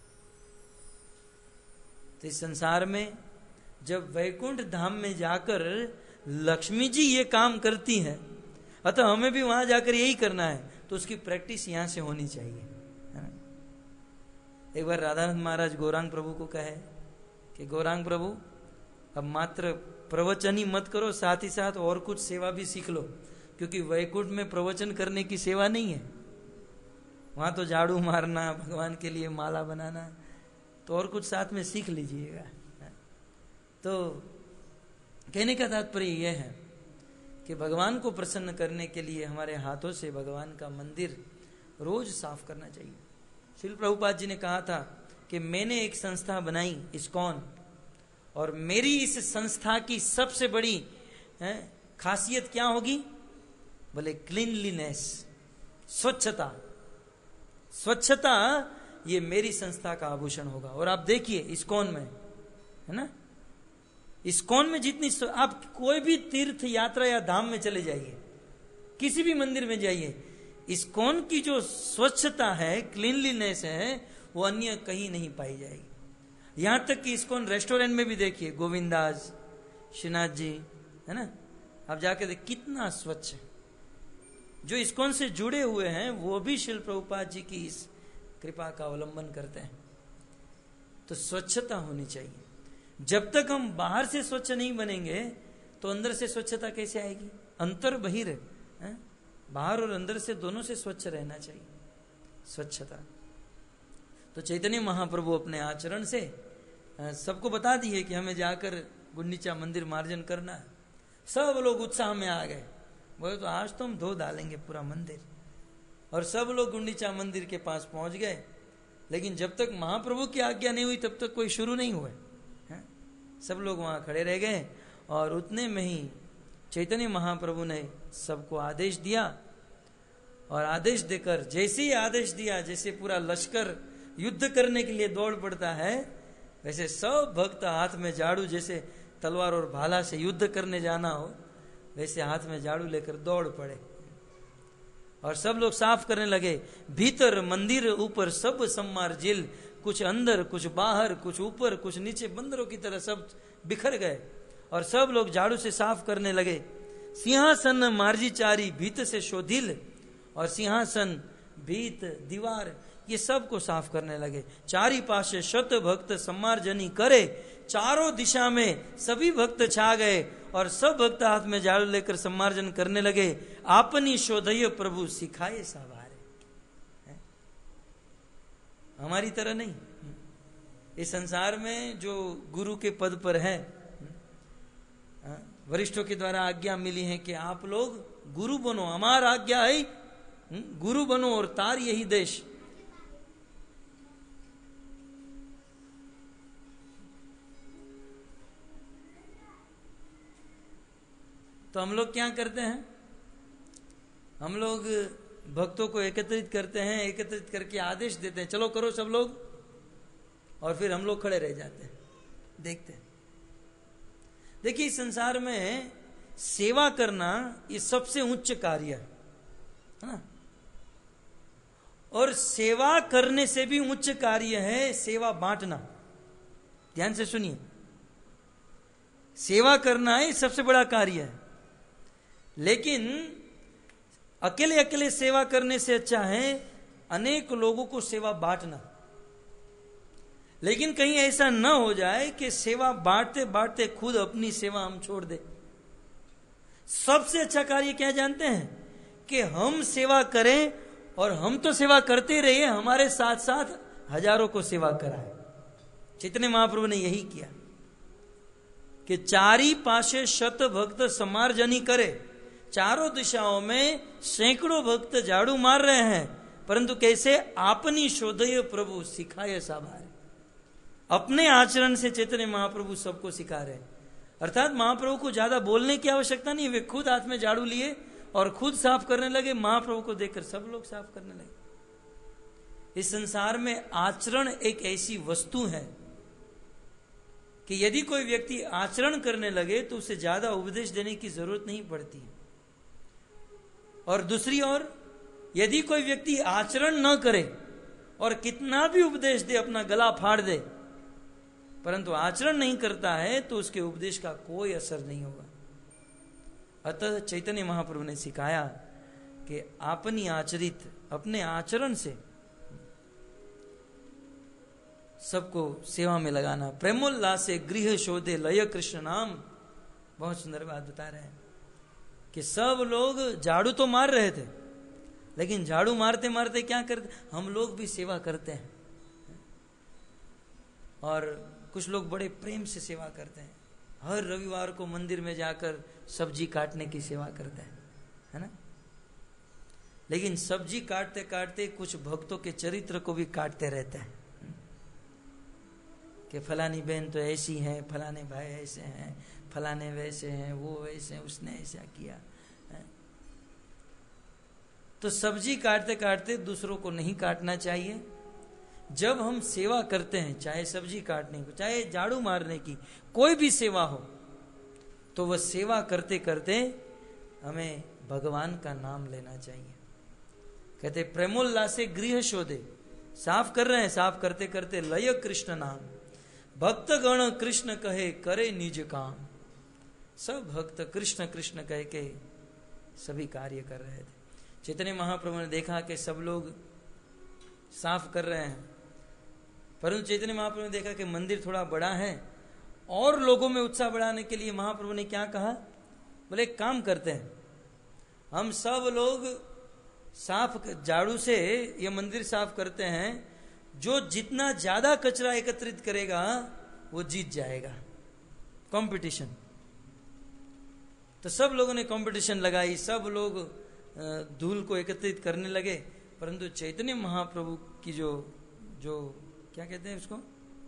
तो इस संसार में जब वैकुंठ धाम में जाकर लक्ष्मी जी ये काम करती है, अतः हमें भी वहां जाकर यही करना है, तो उसकी प्रैक्टिस यहां से होनी चाहिए, है ना। एक बार राधानंद महाराज गौरांग प्रभु को कहे कि गौरांग प्रभु अब मात्र प्रवचन ही मत करो, साथ ही साथ और कुछ सेवा भी सीख लो, क्योंकि वैकुंठ में प्रवचन करने की सेवा नहीं है। वहां तो झाड़ू मारना, भगवान के लिए माला बनाना, तो और कुछ साथ में सीख लीजिएगा। तो कहने का तात्पर्य यह है कि भगवान को प्रसन्न करने के लिए हमारे हाथों से भगवान का मंदिर रोज साफ करना चाहिए। श्रील प्रभुपाद जी ने कहा था कि मैंने एक संस्था बनाई इस्कॉन, और मेरी इस संस्था की सबसे बड़ी खासियत क्या होगी, बोले क्लीनलीनेस, स्वच्छता। स्वच्छता ये मेरी संस्था का आभूषण होगा। और आप देखिए इस्कॉन में, है ना, इस्कॉन में जितनी, आप कोई भी तीर्थ यात्रा या धाम में चले जाइए, किसी भी मंदिर में जाइए, इस्कॉन की जो स्वच्छता है, क्लीनलीनेस है, वो अन्य कहीं नहीं पाई जाएगी। यहां तक कि इस्कॉन रेस्टोरेंट में भी देखिए, गोविंदास, श्रीनाथ जी, है ना, आप जाके देख कितना स्वच्छ है। जो इस्कॉन से जुड़े हुए हैं वो भी श्रील प्रभुपाद जी की इस कृपा का अवलंबन करते हैं। तो स्वच्छता होनी चाहिए। जब तक हम बाहर से स्वच्छ नहीं बनेंगे तो अंदर से स्वच्छता कैसे आएगी? अंतर बहिर है, बाहर और अंदर से दोनों से स्वच्छ रहना चाहिए, स्वच्छता। तो चैतन्य महाप्रभु अपने आचरण से सबको बता दिए कि हमें जाकर गुंडीचा मंदिर मार्जन करना है। सब लोग उत्साह में आ गए, बोले तो आज तो हम धो डालेंगे पूरा मंदिर। और सब लोग गुंडीचा मंदिर के पास पहुंच गए, लेकिन जब तक महाप्रभु की आज्ञा नहीं हुई तब तक कोई शुरू नहीं हुए। सब लोग वहां खड़े रह गए और उतने में ही चैतन्य महाप्रभु ने सबको आदेश दिया। और आदेश देकर, जैसे ही आदेश दिया, जैसे पूरा लश्कर युद्ध करने के लिए दौड़ पड़ता है, वैसे सब भक्त हाथ में झाड़ू, जैसे तलवार और भाला से युद्ध करने जाना हो वैसे हाथ में झाड़ू लेकर दौड़ पड़े और सब लोग साफ करने लगे। भीतर मंदिर ऊपर सब सम्मार जिल, कुछ अंदर कुछ बाहर, कुछ ऊपर कुछ नीचे, बंदरों की तरह सब बिखर गए और सब लोग झाड़ू से साफ करने लगे। सिंहासन मार्जी चारी भीत से शोधिल, और सिंहासन, भीत, दीवार, ये सब को साफ करने लगे। चारी पाशे शत भक्त सम्मार्जनी करे, चारों दिशा में सभी भक्त छा गए और सब भक्त हाथ में झाड़ू लेकर सम्मार्जन करने लगे। आपनी शोधय प्रभु सिखाए सावारे। हमारी तरह नहीं, इस संसार में जो गुरु के पद पर है, वरिष्ठों के द्वारा आज्ञा मिली है कि आप लोग गुरु बनो, हमारा आज्ञा है गुरु बनो और तार यही देश। तो हम लोग क्या करते हैं? हम लोग भक्तों को एकत्रित करते हैं, एकत्रित करके आदेश देते हैं, चलो करो सब लोग, और फिर हम लोग खड़े रह जाते हैं, देखते हैं। देखिए, इस संसार में सेवा करना ये सबसे उच्च कार्य है ना। और सेवा करने से भी उच्च कार्य है सेवा बांटना। ध्यान से सुनिए, सेवा करना ही सबसे बड़ा कार्य है, लेकिन अकेले अकेले सेवा करने से अच्छा है अनेक लोगों को सेवा बांटना। लेकिन कहीं ऐसा न हो जाए कि सेवा बांटते बांटते खुद अपनी सेवा हम छोड़ दे। सबसे अच्छा कार्य क्या जानते हैं? कि हम सेवा करें और हम तो सेवा करते रहिए, हमारे साथ साथ हजारों को सेवा कराए। चैतन्य महाप्रभु ने यही किया कि चारी पाशे शत भक्त समार्जनी करे। चारों दिशाओं में सैकड़ों भक्त झाड़ू मार रहे हैं, परंतु कैसे? आपनी शोधय प्रभु सिखाए साभारे। अपने आचरण से चैतन्य महाप्रभु सबको सिखा रहे हैं। अर्थात महाप्रभु को ज्यादा बोलने की आवश्यकता नहीं, वे खुद हाथ में झाड़ू लिए और खुद साफ करने लगे। महाप्रभु को देखकर सब लोग साफ करने लगे। इस संसार में आचरण एक ऐसी वस्तु है कि यदि कोई व्यक्ति आचरण करने लगे तो उसे ज्यादा उपदेश देने की जरूरत नहीं पड़ती। और दूसरी ओर, यदि कोई व्यक्ति आचरण न करे और कितना भी उपदेश दे, अपना गला फाड़ दे, परंतु आचरण नहीं करता है, तो उसके उपदेश का कोई असर नहीं होगा। अतः चैतन्य महाप्रभु ने सिखाया कि अपनी आचरित, अपने आचरण से सबको सेवा में लगाना। प्रेमोल्लास से गृह शोधे लय कृष्ण नाम। बहुत सुंदर बात बता रहे हैं कि सब लोग झाड़ू तो मार रहे थे, लेकिन झाड़ू मारते मारते क्या करते? हम लोग भी सेवा करते हैं। और कुछ लोग बड़े प्रेम से सेवा करते हैं। हर रविवार को मंदिर में जाकर सब्जी काटने की सेवा करते हैं, है ना। लेकिन सब्जी काटते काटते कुछ भक्तों के चरित्र को भी काटते रहते हैं कि फलानी बहन तो ऐसी है, फलाने भाई ऐसे हैं, फलाने वैसे हैं, वो वैसे, उसने ऐसा किया है। तो सब्जी काटते काटते दूसरों को नहीं काटना चाहिए। जब हम सेवा करते हैं, चाहे सब्जी काटने को, चाहे झाड़ू मारने की, कोई भी सेवा हो, तो वह सेवा करते करते हमें भगवान का नाम लेना चाहिए। कहते प्रेमोल्लास से गृह शोधे, साफ कर रहे हैं, साफ करते करते लय कृष्ण नाम, भक्त गण कृष्ण कहे करे निज काम। सब भक्त कृष्ण कृष्ण कह के सभी कार्य कर रहे थे। चैतन्य महाप्रभु ने देखा कि सब लोग साफ कर रहे हैं, परंतु चैतन्य महाप्रभु ने देखा कि मंदिर थोड़ा बड़ा है, और लोगों में उत्साह बढ़ाने के लिए महाप्रभु ने क्या कहा, बोले एक काम करते हैं, हम सब लोग साफ झाड़ू से ये मंदिर साफ करते हैं, जो जितना ज्यादा कचरा एकत्रित करेगा वो जीत जाएगा, कंपटीशन। तो सब लोगों ने कंपटीशन लगाई, सब लोग धूल को एकत्रित करने लगे, परंतु चैतन्य महाप्रभु की जो क्या कहते हैं उसको,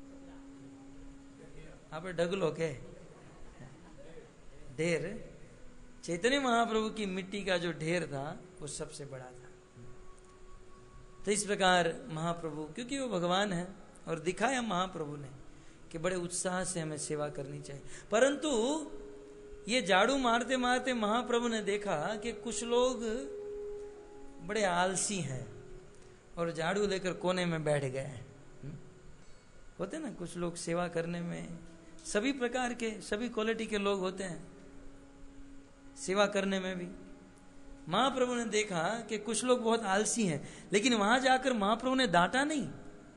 आप ढगलो के ढेर, चैतन्य महाप्रभु की मिट्टी का जो ढेर था वो सबसे बड़ा था। तो इस प्रकार महाप्रभु, क्योंकि वो भगवान है, और दिखाया महाप्रभु ने कि बड़े उत्साह से हमें सेवा करनी चाहिए। परंतु ये झाड़ू मारते मारते महाप्रभु ने देखा कि कुछ लोग बड़े आलसी हैं और झाड़ू लेकर कोने में बैठ गए हैं। होते ना कुछ लोग सेवा करने में, सभी प्रकार के, सभी क्वालिटी के लोग होते हैं सेवा करने में भी। महाप्रभु ने देखा कि कुछ लोग बहुत आलसी हैं, लेकिन वहां जाकर महाप्रभु ने डांटा नहीं।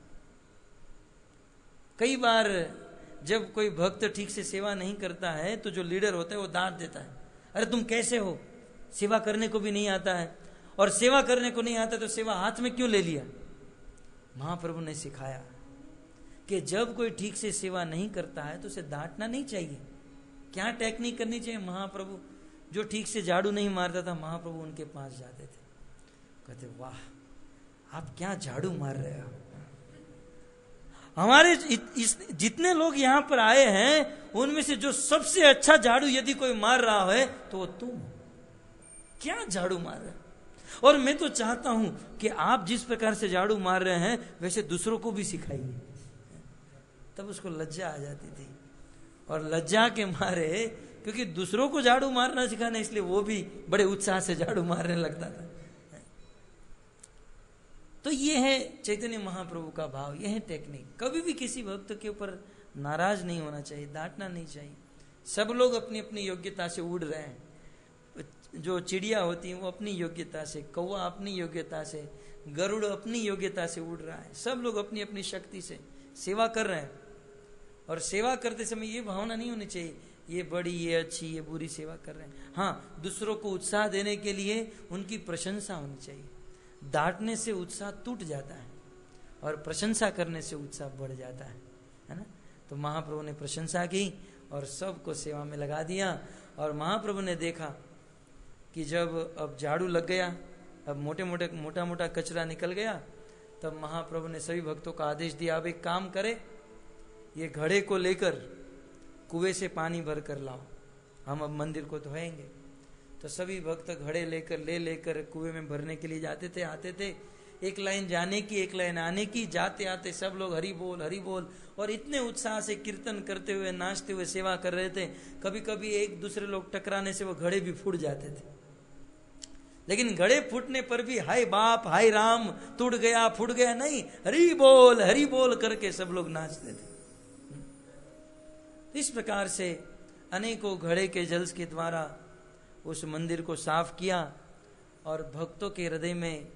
कई बार जब कोई भक्त ठीक से सेवा नहीं करता है तो जो लीडर होता है वो डांट देता है, अरे तुम कैसे हो, सेवा करने को भी नहीं आता है, और सेवा करने को नहीं आता तो सेवा हाथ में क्यों ले लिया। महाप्रभु ने सिखाया कि जब कोई ठीक से सेवा नहीं करता है तो उसे डांटना नहीं चाहिए। क्या टेक्निक करनी चाहिए, महाप्रभु जो ठीक से झाड़ू नहीं मारता था, महाप्रभु उनके पास जाते थे, कहते वाह आप क्या झाड़ू मार रहे हो, हमारे जितने लोग यहां पर आए हैं उनमें से जो सबसे अच्छा झाड़ू यदि कोई मार रहा है तो वो तुम, क्या झाड़ू मार रहे हो। और मैं तो चाहता हूं कि आप जिस प्रकार से झाड़ू मार रहे हैं वैसे दूसरों को भी सिखाइए। तब उसको लज्जा आ जाती थी, और लज्जा के मारे, क्योंकि दूसरों को झाड़ू मारना सिखाना, इसलिए वो भी बड़े उत्साह से झाड़ू मारने लगता था। तो ये है चैतन्य महाप्रभु का भाव, यह है टेक्निक। कभी भी किसी भक्त के ऊपर नाराज नहीं होना चाहिए, डांटना नहीं चाहिए। सब लोग अपनी अपनी योग्यता से उड़ रहे हैं। जो चिड़िया होती है वो अपनी योग्यता से, कौवा अपनी योग्यता से, गरुड़ अपनी योग्यता से उड़ रहा है। सब लोग अपनी अपनी शक्ति से सेवा कर रहे हैं, और सेवा करते समय ये भावना नहीं होनी चाहिए ये बड़ी, ये अच्छी, ये बुरी सेवा कर रहे हैं। हाँ, दूसरों को उत्साह देने के लिए उनकी प्रशंसा होनी चाहिए। डांटने से उत्साह टूट जाता है और प्रशंसा करने से उत्साह बढ़ जाता है ना। तो महाप्रभु ने प्रशंसा की और सबको सेवा में लगा दिया। और महाप्रभु ने देखा कि जब अब झाड़ू लग गया, अब मोटा मोटा कचरा निकल गया, तब महाप्रभु ने सभी भक्तों का आदेश दिया, अब एक काम करे, ये घड़े को लेकर कुएं से पानी भर कर लाओ, हम अब मंदिर को धोएंगे। तो सभी भक्त घड़े लेकर कुएं में भरने के लिए जाते थे, आते थे। एक लाइन जाने की, एक लाइन आने की, जाते आते सब लोग हरि बोल हरि बोल, और इतने उत्साह से कीर्तन करते हुए, नाचते हुए सेवा कर रहे थे। कभी कभी एक दूसरे लोग टकराने से वो घड़े भी फूट जाते थे, लेकिन घड़े फूटने पर भी हाय बाप हाय राम, टूट गया फूट गया नहीं, हरि बोल करके सब लोग नाचते थे। इस प्रकार से अनेकों घड़े के जल के द्वारा उस मंदिर को साफ किया, और भक्तों के हृदय में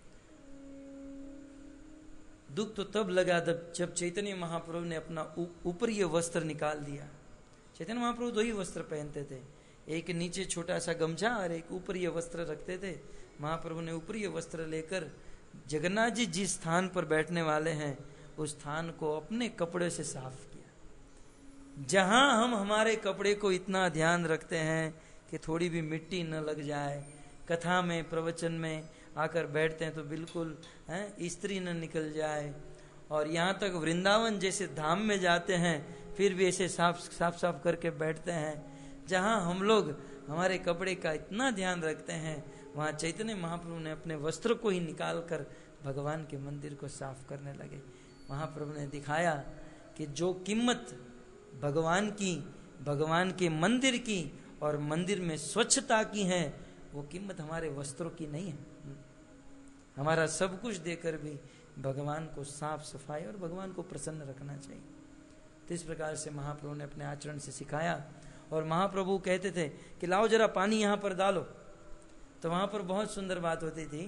दुख तो तब लगा जब चैतन्य महाप्रभु ने अपना ऊपरी वस्त्र निकाल दिया। चैतन्य महाप्रभु दो ही वस्त्र पहनते थे, एक नीचे छोटा सा गमछा और एक ऊपरी वस्त्र रखते थे। महाप्रभु ने ऊपरी वस्त्र लेकर जगन्नाथ जी जिस स्थान पर बैठने वाले हैं उस स्थान को अपने कपड़े से साफ किया। जहां हम हमारे कपड़े को इतना ध्यान रखते हैं कि थोड़ी भी मिट्टी न लग जाए, कथा में प्रवचन में आकर बैठते हैं तो बिल्कुल इस्त्री न निकल जाए, और यहाँ तक वृंदावन जैसे धाम में जाते हैं फिर भी ऐसे साफ करके बैठते हैं। जहाँ हम लोग हमारे कपड़े का इतना ध्यान रखते हैं, वहाँ चैतन्य महाप्रभु ने अपने वस्त्र को ही निकाल कर भगवान के मंदिर को साफ करने लगे। महाप्रभु ने दिखाया कि जो कीमत भगवान की, भगवान के मंदिर की और मंदिर में स्वच्छता की है, वो कीमत हमारे वस्त्रों की नहीं है। हमारा सब कुछ देकर भी भगवान को साफ सफाई और भगवान को प्रसन्न रखना चाहिए। तो इस प्रकार से महाप्रभु ने अपने आचरण से सिखाया। और महाप्रभु कहते थे कि लाओ जरा पानी यहाँ पर डालो। तो वहाँ पर बहुत सुंदर बात होती थी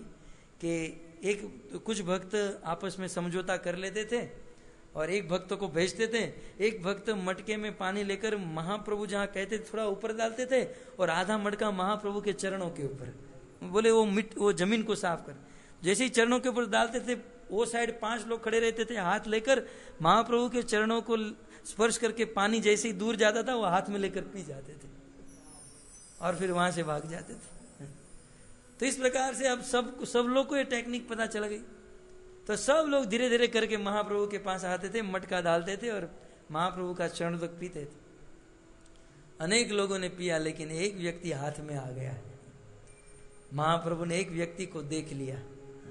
कि कुछ भक्त आपस में समझौता कर लेते थे और एक भक्त को भेजते थे। एक भक्त मटके में पानी लेकर महाप्रभु जहाँ कहते थे थोड़ा ऊपर डालते थे और आधा मटका महाप्रभु के चरणों के ऊपर, बोले वो जमीन को साफ कर। जैसे ही चरणों के ऊपर डालते थे, वो साइड 5 लोग खड़े रहते थे हाथ लेकर, महाप्रभु के चरणों को स्पर्श करके पानी जैसे ही दूर जाता था वो हाथ में लेकर पी जाते थे और फिर वहां से भाग जाते थे। तो इस प्रकार से अब सब लोग को ये टेक्निक पता चल गई। तो सब लोग धीरे धीरे करके महाप्रभु के पास आते थे, मटका डालते थे और महाप्रभु का चरण तक पीते थे। अनेक लोगों ने पिया, लेकिन एक व्यक्ति हाथ में आ गया। महाप्रभु ने एक व्यक्ति को देख लिया।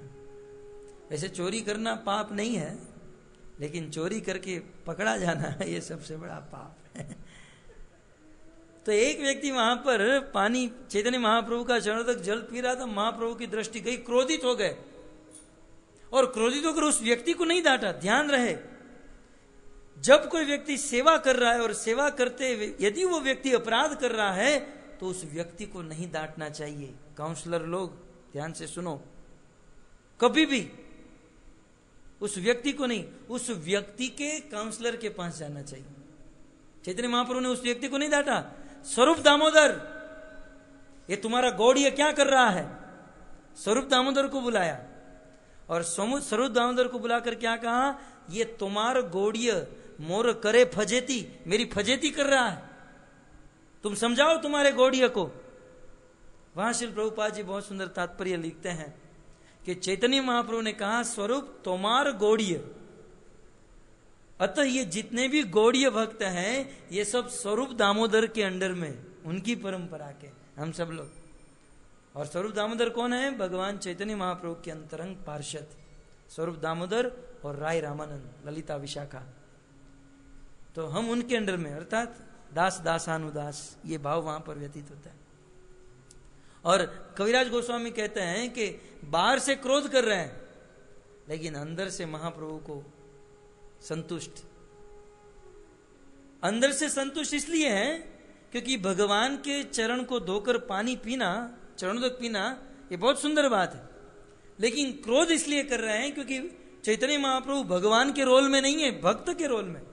वैसे चोरी करना पाप नहीं है, लेकिन चोरी करके पकड़ा जाना ये सबसे बड़ा पाप है। तो एक व्यक्ति वहां पर पानी चैतन्य महाप्रभु का चरण तक जल पी रहा था। महाप्रभु की दृष्टि गई, क्रोधित हो गए और क्रोधित होकर उस व्यक्ति को नहीं डांटा। ध्यान रहे, जब कोई व्यक्ति सेवा कर रहा है और सेवा करते यदि वो व्यक्ति अपराध कर रहा है तो उस व्यक्ति को नहीं डांटना चाहिए। काउंसलर लोग ध्यान से सुनो, कभी भी उस व्यक्ति को नहीं, उस व्यक्ति के काउंसलर के पास जाना चाहिए। चैतन्य महाप्रभु ने उस व्यक्ति को नहीं डांटा। स्वरूप दामोदर, ये तुम्हारा गौड़ीय क्या कर रहा है? स्वरूप दामोदर को बुलाया और स्वरूप दामोदर को बुलाकर क्या कहा, ये तुम्हारा गौड़ीय मोर करे फजेती, मेरी फजेती कर रहा है, तुम समझाओ तुम्हारे गौड़ीय को। वहां श्री प्रभुपाद जी बहुत सुंदर तात्पर्य लिखते हैं कि चैतन्य महाप्रभु ने कहा स्वरूप तोमार गौड़ीय, अतः ये जितने भी गौड़ीय भक्त हैं ये सब स्वरूप दामोदर के अंडर में, उनकी परंपरा के हम सब लोग। और स्वरूप दामोदर कौन है? भगवान चैतन्य महाप्रभु के अंतरंग पार्षद स्वरूप दामोदर और राय रामानंद, ललिता विशाखा। तो हम उनके अंडर में, अर्थात दास दासानुदास, ये भाव वहां पर व्यतीत होता है। और कविराज गोस्वामी कहते हैं कि बाहर से क्रोध कर रहे हैं लेकिन अंदर से महाप्रभु को संतुष्ट। अंदर से संतुष्ट इसलिए है क्योंकि भगवान के चरण को धोकर पानी पीना, चरणों तक पीना, ये बहुत सुंदर बात है। लेकिन क्रोध इसलिए कर रहे हैं क्योंकि चैतन्य महाप्रभु भगवान के रोल में नहीं है, भक्त के रोल में।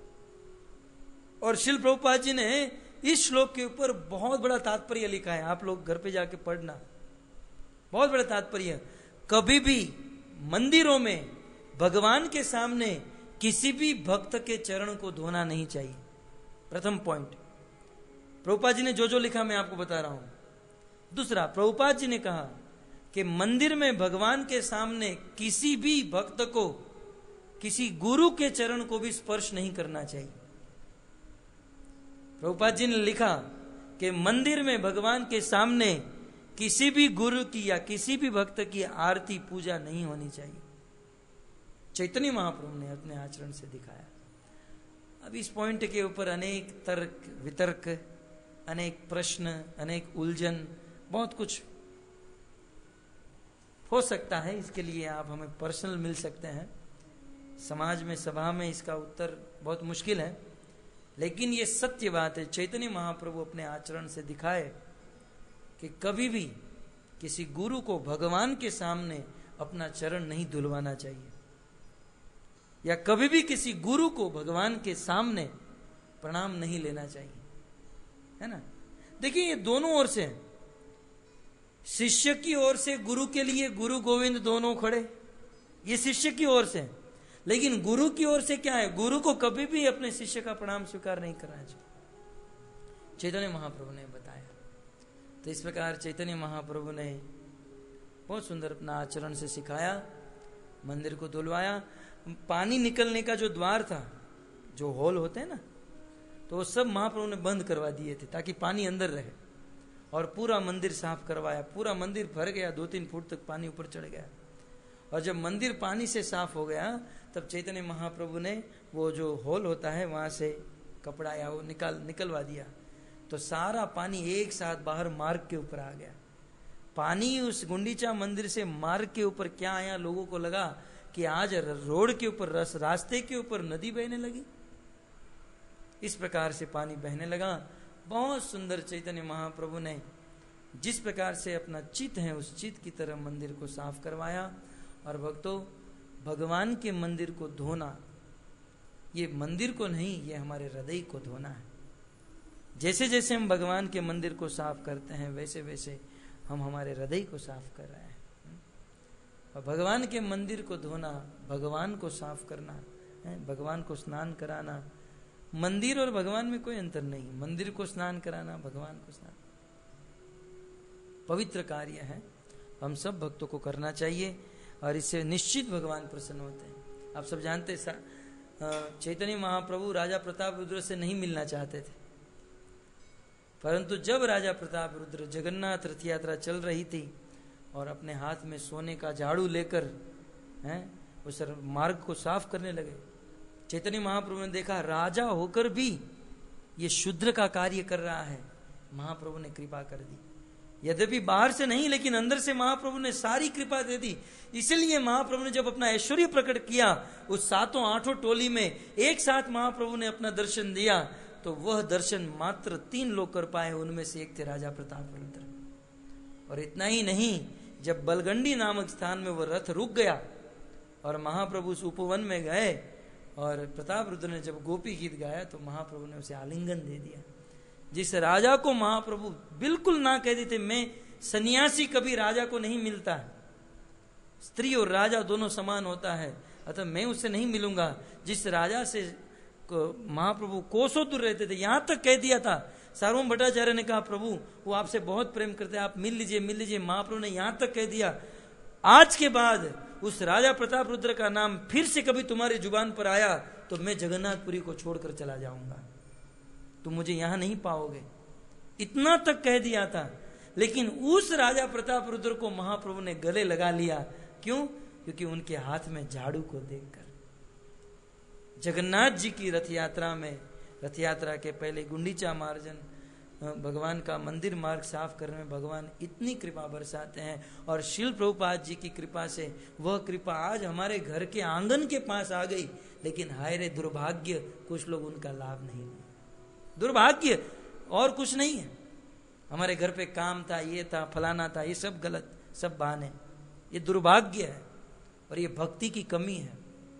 और श्रील प्रभुपाद जी ने इस श्लोक के ऊपर बहुत बड़ा तात्पर्य लिखा है, आप लोग घर पे जाके पढ़ना, बहुत बड़ा तात्पर्य। कभी भी मंदिरों में भगवान के सामने किसी भी भक्त के चरण को धोना नहीं चाहिए। प्रथम पॉइंट प्रभुपाद जी ने जो लिखा मैं आपको बता रहा हूं। दूसरा, प्रभुपाद जी ने कहा कि मंदिर में भगवान के सामने किसी भी भक्त को, किसी गुरु के चरण को भी स्पर्श नहीं करना चाहिए। प्रभुपाद जी ने लिखा कि मंदिर में भगवान के सामने किसी भी गुरु की या किसी भी भक्त की आरती पूजा नहीं होनी चाहिए। चैतन्य महाप्रभु ने अपने आचरण से दिखाया। अब इस पॉइंट के ऊपर अनेक तर्क वितर्क, अनेक प्रश्न, अनेक उलझन, बहुत कुछ हो सकता है। इसके लिए आप हमें पर्सनल मिल सकते हैं। समाज में, सभा में इसका उत्तर बहुत मुश्किल है, लेकिन ये सत्य बात है। चैतन्य महाप्रभु अपने आचरण से दिखाए कि कभी भी किसी गुरु को भगवान के सामने अपना चरण नहीं धुलवाना चाहिए, या कभी भी किसी गुरु को भगवान के सामने प्रणाम नहीं लेना चाहिए, है ना। देखिए ये दोनों ओर से, शिष्य की ओर से गुरु के लिए गुरु गोविंद दोनों खड़े, ये शिष्य की ओर से। लेकिन गुरु की ओर से क्या है? गुरु को कभी भी अपने शिष्य का प्रणाम स्वीकार नहीं करना चाहिए, चैतन्य महाप्रभु ने बताया। तो इस प्रकार चैतन्य महाप्रभु ने बहुत सुंदर अपना आचरण से सिखाया, मंदिर को धुलवाया। पानी निकलने का जो द्वार था, जो होल होते हैं ना, तो वो सब महाप्रभु ने बंद करवा दिए थे ताकि पानी अंदर रहे, और पूरा मंदिर साफ करवाया। पूरा मंदिर भर गया, 2-3 फुट तक पानी ऊपर चढ़ गया। और जब मंदिर पानी से साफ हो गया तब चैतन्य महाप्रभु ने वो जो होल होता है वहां से कपड़ा या वो निकलवा दिया, तो सारा पानी एक साथ बाहर मार्ग के ऊपर आ गया। पानी उस गुंडीचा मंदिर से मार्ग के ऊपर क्या आया, लोगों को लगा कि आज रोड के ऊपर रास्ते के ऊपर नदी बहने लगी। इस प्रकार से पानी बहने लगा। बहुत सुंदर चैतन्य महाप्रभु ने जिस प्रकार से अपना चित्त है उस चित्त की तरह मंदिर को साफ करवाया। और भक्तों, भगवान के मंदिर को धोना, ये मंदिर को नहीं, ये हमारे हृदय को धोना है। जैसे जैसे हम भगवान के मंदिर को साफ करते हैं वैसे वैसे हम हमारे हृदय को साफ कर रहे हैं। और भगवान के मंदिर को धोना, भगवान को साफ करना है, भगवान को स्नान कराना। मंदिर और भगवान में कोई अंतर नहीं। मंदिर को स्नान कराना, भगवान को स्नान, पवित्र कार्य है, हम सब भक्तों को करना चाहिए और इससे निश्चित भगवान प्रसन्न होते हैं। आप सब जानते चैतन्य महाप्रभु राजा प्रताप रुद्र से नहीं मिलना चाहते थे, परंतु जब राजा प्रताप रुद्र जगन्नाथ रथ यात्रा चल रही थी और अपने हाथ में सोने का झाड़ू लेकर उस मार्ग को साफ करने लगे, चैतन्य महाप्रभु ने देखा राजा होकर भी ये शूद्र का कार्य कर रहा है। महाप्रभु ने कृपा कर दी, यद्यपि बाहर से नहीं लेकिन अंदर से महाप्रभु ने सारी कृपा दे दी। इसलिए महाप्रभु ने जब अपना ऐश्वर्य प्रकट किया, उस 7-8 टोली में एक साथ महाप्रभु ने अपना दर्शन दिया, तो वह दर्शन मात्र 3 लोग कर पाए, उनमें से एक थे राजा प्रताप रुद्र। और इतना ही नहीं, जब बलगंडी नामक स्थान में वह रथ रुक गया और महाप्रभु उस उपवन में गए और प्रताप रुद्र ने जब गोपी गीत गाया तो महाप्रभु ने उसे आलिंगन दे दिया। जिस राजा को महाप्रभु बिल्कुल ना कह देते, मैं सन्यासी कभी राजा को नहीं मिलता, स्त्री और राजा दोनों समान होता है, अतः मैं उससे नहीं मिलूंगा। जिस राजा से महाप्रभु कोसों दूर रहते थे, यहां तक कह दिया था, सार्वभौम भट्टाचार्य ने कहा प्रभु वो आपसे बहुत प्रेम करते हैं, आप मिल लीजिए मिल लीजिए। महाप्रभु ने यहां तक कह दिया, आज के बाद उस राजा प्रताप रुद्र का नाम फिर से कभी तुम्हारी जुबान पर आया तो मैं जगन्नाथपुरी को छोड़कर चला जाऊंगा, तुम मुझे यहां नहीं पाओगे। इतना तक कह दिया था, लेकिन उस राजा प्रताप रुद्र को महाप्रभु ने गले लगा लिया। क्यों? क्योंकि उनके हाथ में झाड़ू को देखकर। जगन्नाथ जी की रथ यात्रा में, रथ यात्रा के पहले गुंडीचा मार्जन, भगवान का मंदिर मार्ग साफ करने में भगवान इतनी कृपा बरसाते हैं। और शिल प्रभुपाद जी की कृपा से वह कृपा आज हमारे घर के आंगन के पास आ गई, लेकिन हाय रे दुर्भाग्य, कुछ लोग उनका लाभ नहीं लें। दुर्भाग्य और कुछ नहीं है। हमारे घर पे काम था, ये था, फलाना था, ये सब गलत, सब बहाने, ये दुर्भाग्य है और ये भक्ति की कमी है।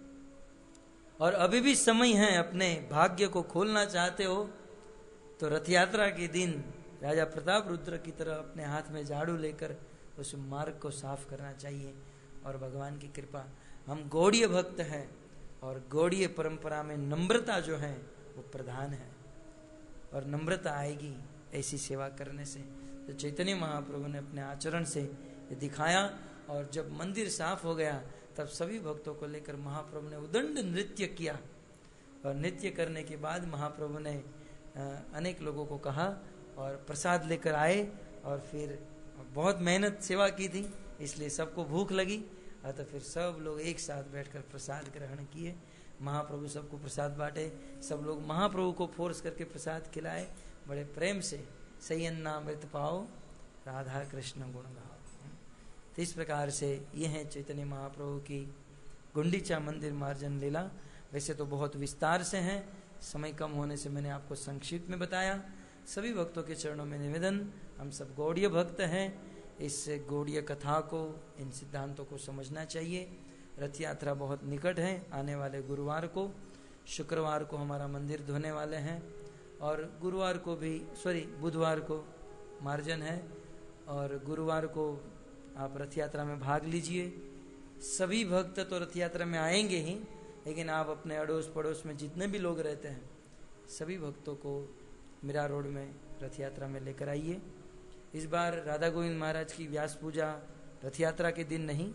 और अभी भी समय है, अपने भाग्य को खोलना चाहते हो तो रथ यात्रा के दिन राजा प्रताप रुद्र की तरह अपने हाथ में झाड़ू लेकर उस मार्ग को साफ करना चाहिए। और भगवान की कृपा, हम गौड़ीय भक्त हैं और गौड़ीय परंपरा में नम्रता जो है वो प्रधान है, और नम्रता आएगी ऐसी सेवा करने से। तो चैतन्य महाप्रभु ने अपने आचरण से ये दिखाया। और जब मंदिर साफ हो गया तब सभी भक्तों को लेकर महाप्रभु ने उदंड नृत्य किया। और नृत्य करने के बाद महाप्रभु ने अनेक लोगों को कहा और प्रसाद लेकर आए। और फिर बहुत मेहनत सेवा की थी, इसलिए सबको भूख लगी, तो फिर सब लोग एक साथ बैठकर प्रसाद ग्रहण किए। महाप्रभु सबको प्रसाद बांटे, सब लोग महाप्रभु को फोर्स करके प्रसाद खिलाए बड़े प्रेम से। सही अन्नामृत पाओ, राधा कृष्ण गुण गाओ। तो इस प्रकार से ये है चैतन्य महाप्रभु की गुंडीचा मंदिर मार्जन लीला। वैसे तो बहुत विस्तार से हैं, समय कम होने से मैंने आपको संक्षिप्त में बताया। सभी भक्तों के चरणों में निवेदन, हम सब गौड़ीय भक्त हैं, इस गौड़ीय कथा को, इन सिद्धांतों को समझना चाहिए। रथ यात्रा बहुत निकट है, आने वाले गुरुवार को, शुक्रवार को हमारा मंदिर धोने वाले हैं और गुरुवार को भी, बुधवार को मार्जन है और गुरुवार को आप रथ यात्रा में भाग लीजिए। सभी भक्त तो रथ यात्रा में आएंगे ही, लेकिन आप अपने अड़ोस पड़ोस में जितने भी लोग रहते हैं सभी भक्तों को मीरा रोड में रथ यात्रा में लेकर आइए। इस बार राधा गोविंद महाराज की व्यास पूजा रथ यात्रा के दिन नहीं,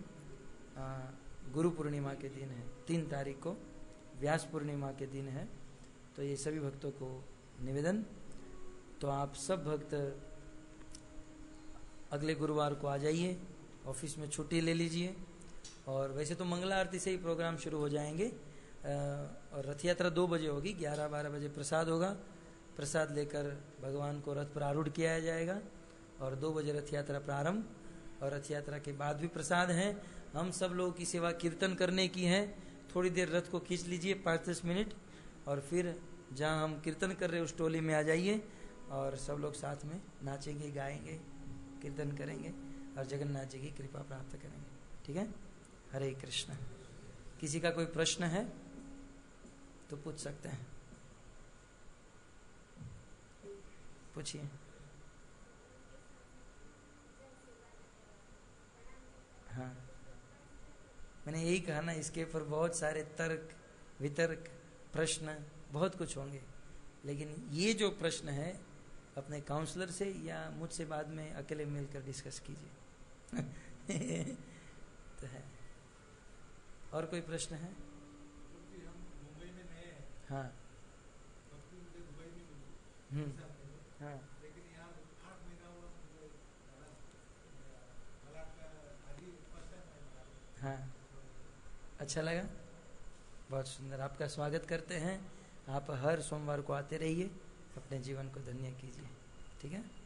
गुरु पूर्णिमा के दिन है, 3 तारीख को व्यास पूर्णिमा के दिन है। तो ये सभी भक्तों को निवेदन, तो आप सब भक्त अगले गुरुवार को आ जाइए, ऑफिस में छुट्टी ले लीजिए। और वैसे तो मंगला आरती से ही प्रोग्राम शुरू हो जाएंगे और रथ यात्रा 2 बजे होगी, 11-12 बजे प्रसाद होगा। प्रसाद लेकर भगवान को रथ पर आरूढ़ किया जाएगा और 2 बजे रथ यात्रा प्रारंभ, और रथ यात्रा के बाद भी प्रसाद है हम सब लोगों की सेवा कीर्तन करने की है। थोड़ी देर रथ को खींच लीजिए 5-10 मिनट, और फिर जहाँ हम कीर्तन कर रहे हैं उस टोली में आ जाइए, और सब लोग साथ में नाचेंगे, गाएंगे, कीर्तन करेंगे और जगन्नाथ जी की कृपा प्राप्त करेंगे। ठीक है? हरे कृष्ण। किसी का कोई प्रश्न है तो पूछ सकते हैं, पूछिए। हाँ, मैंने यही कहा ना, इसके ऊपर बहुत सारे तर्क वितर्क प्रश्न बहुत कुछ होंगे, लेकिन ये जो प्रश्न है अपने काउंसलर से या मुझसे बाद में अकेले मिलकर डिस्कस कीजिए। तो है। और कोई प्रश्न है? हाँ। हाँ। हाँ, अच्छा लगा, बहुत सुंदर। आपका स्वागत करते हैं। आप हर सोमवार को आते रहिए, अपने जीवन को धन्य कीजिए। ठीक है?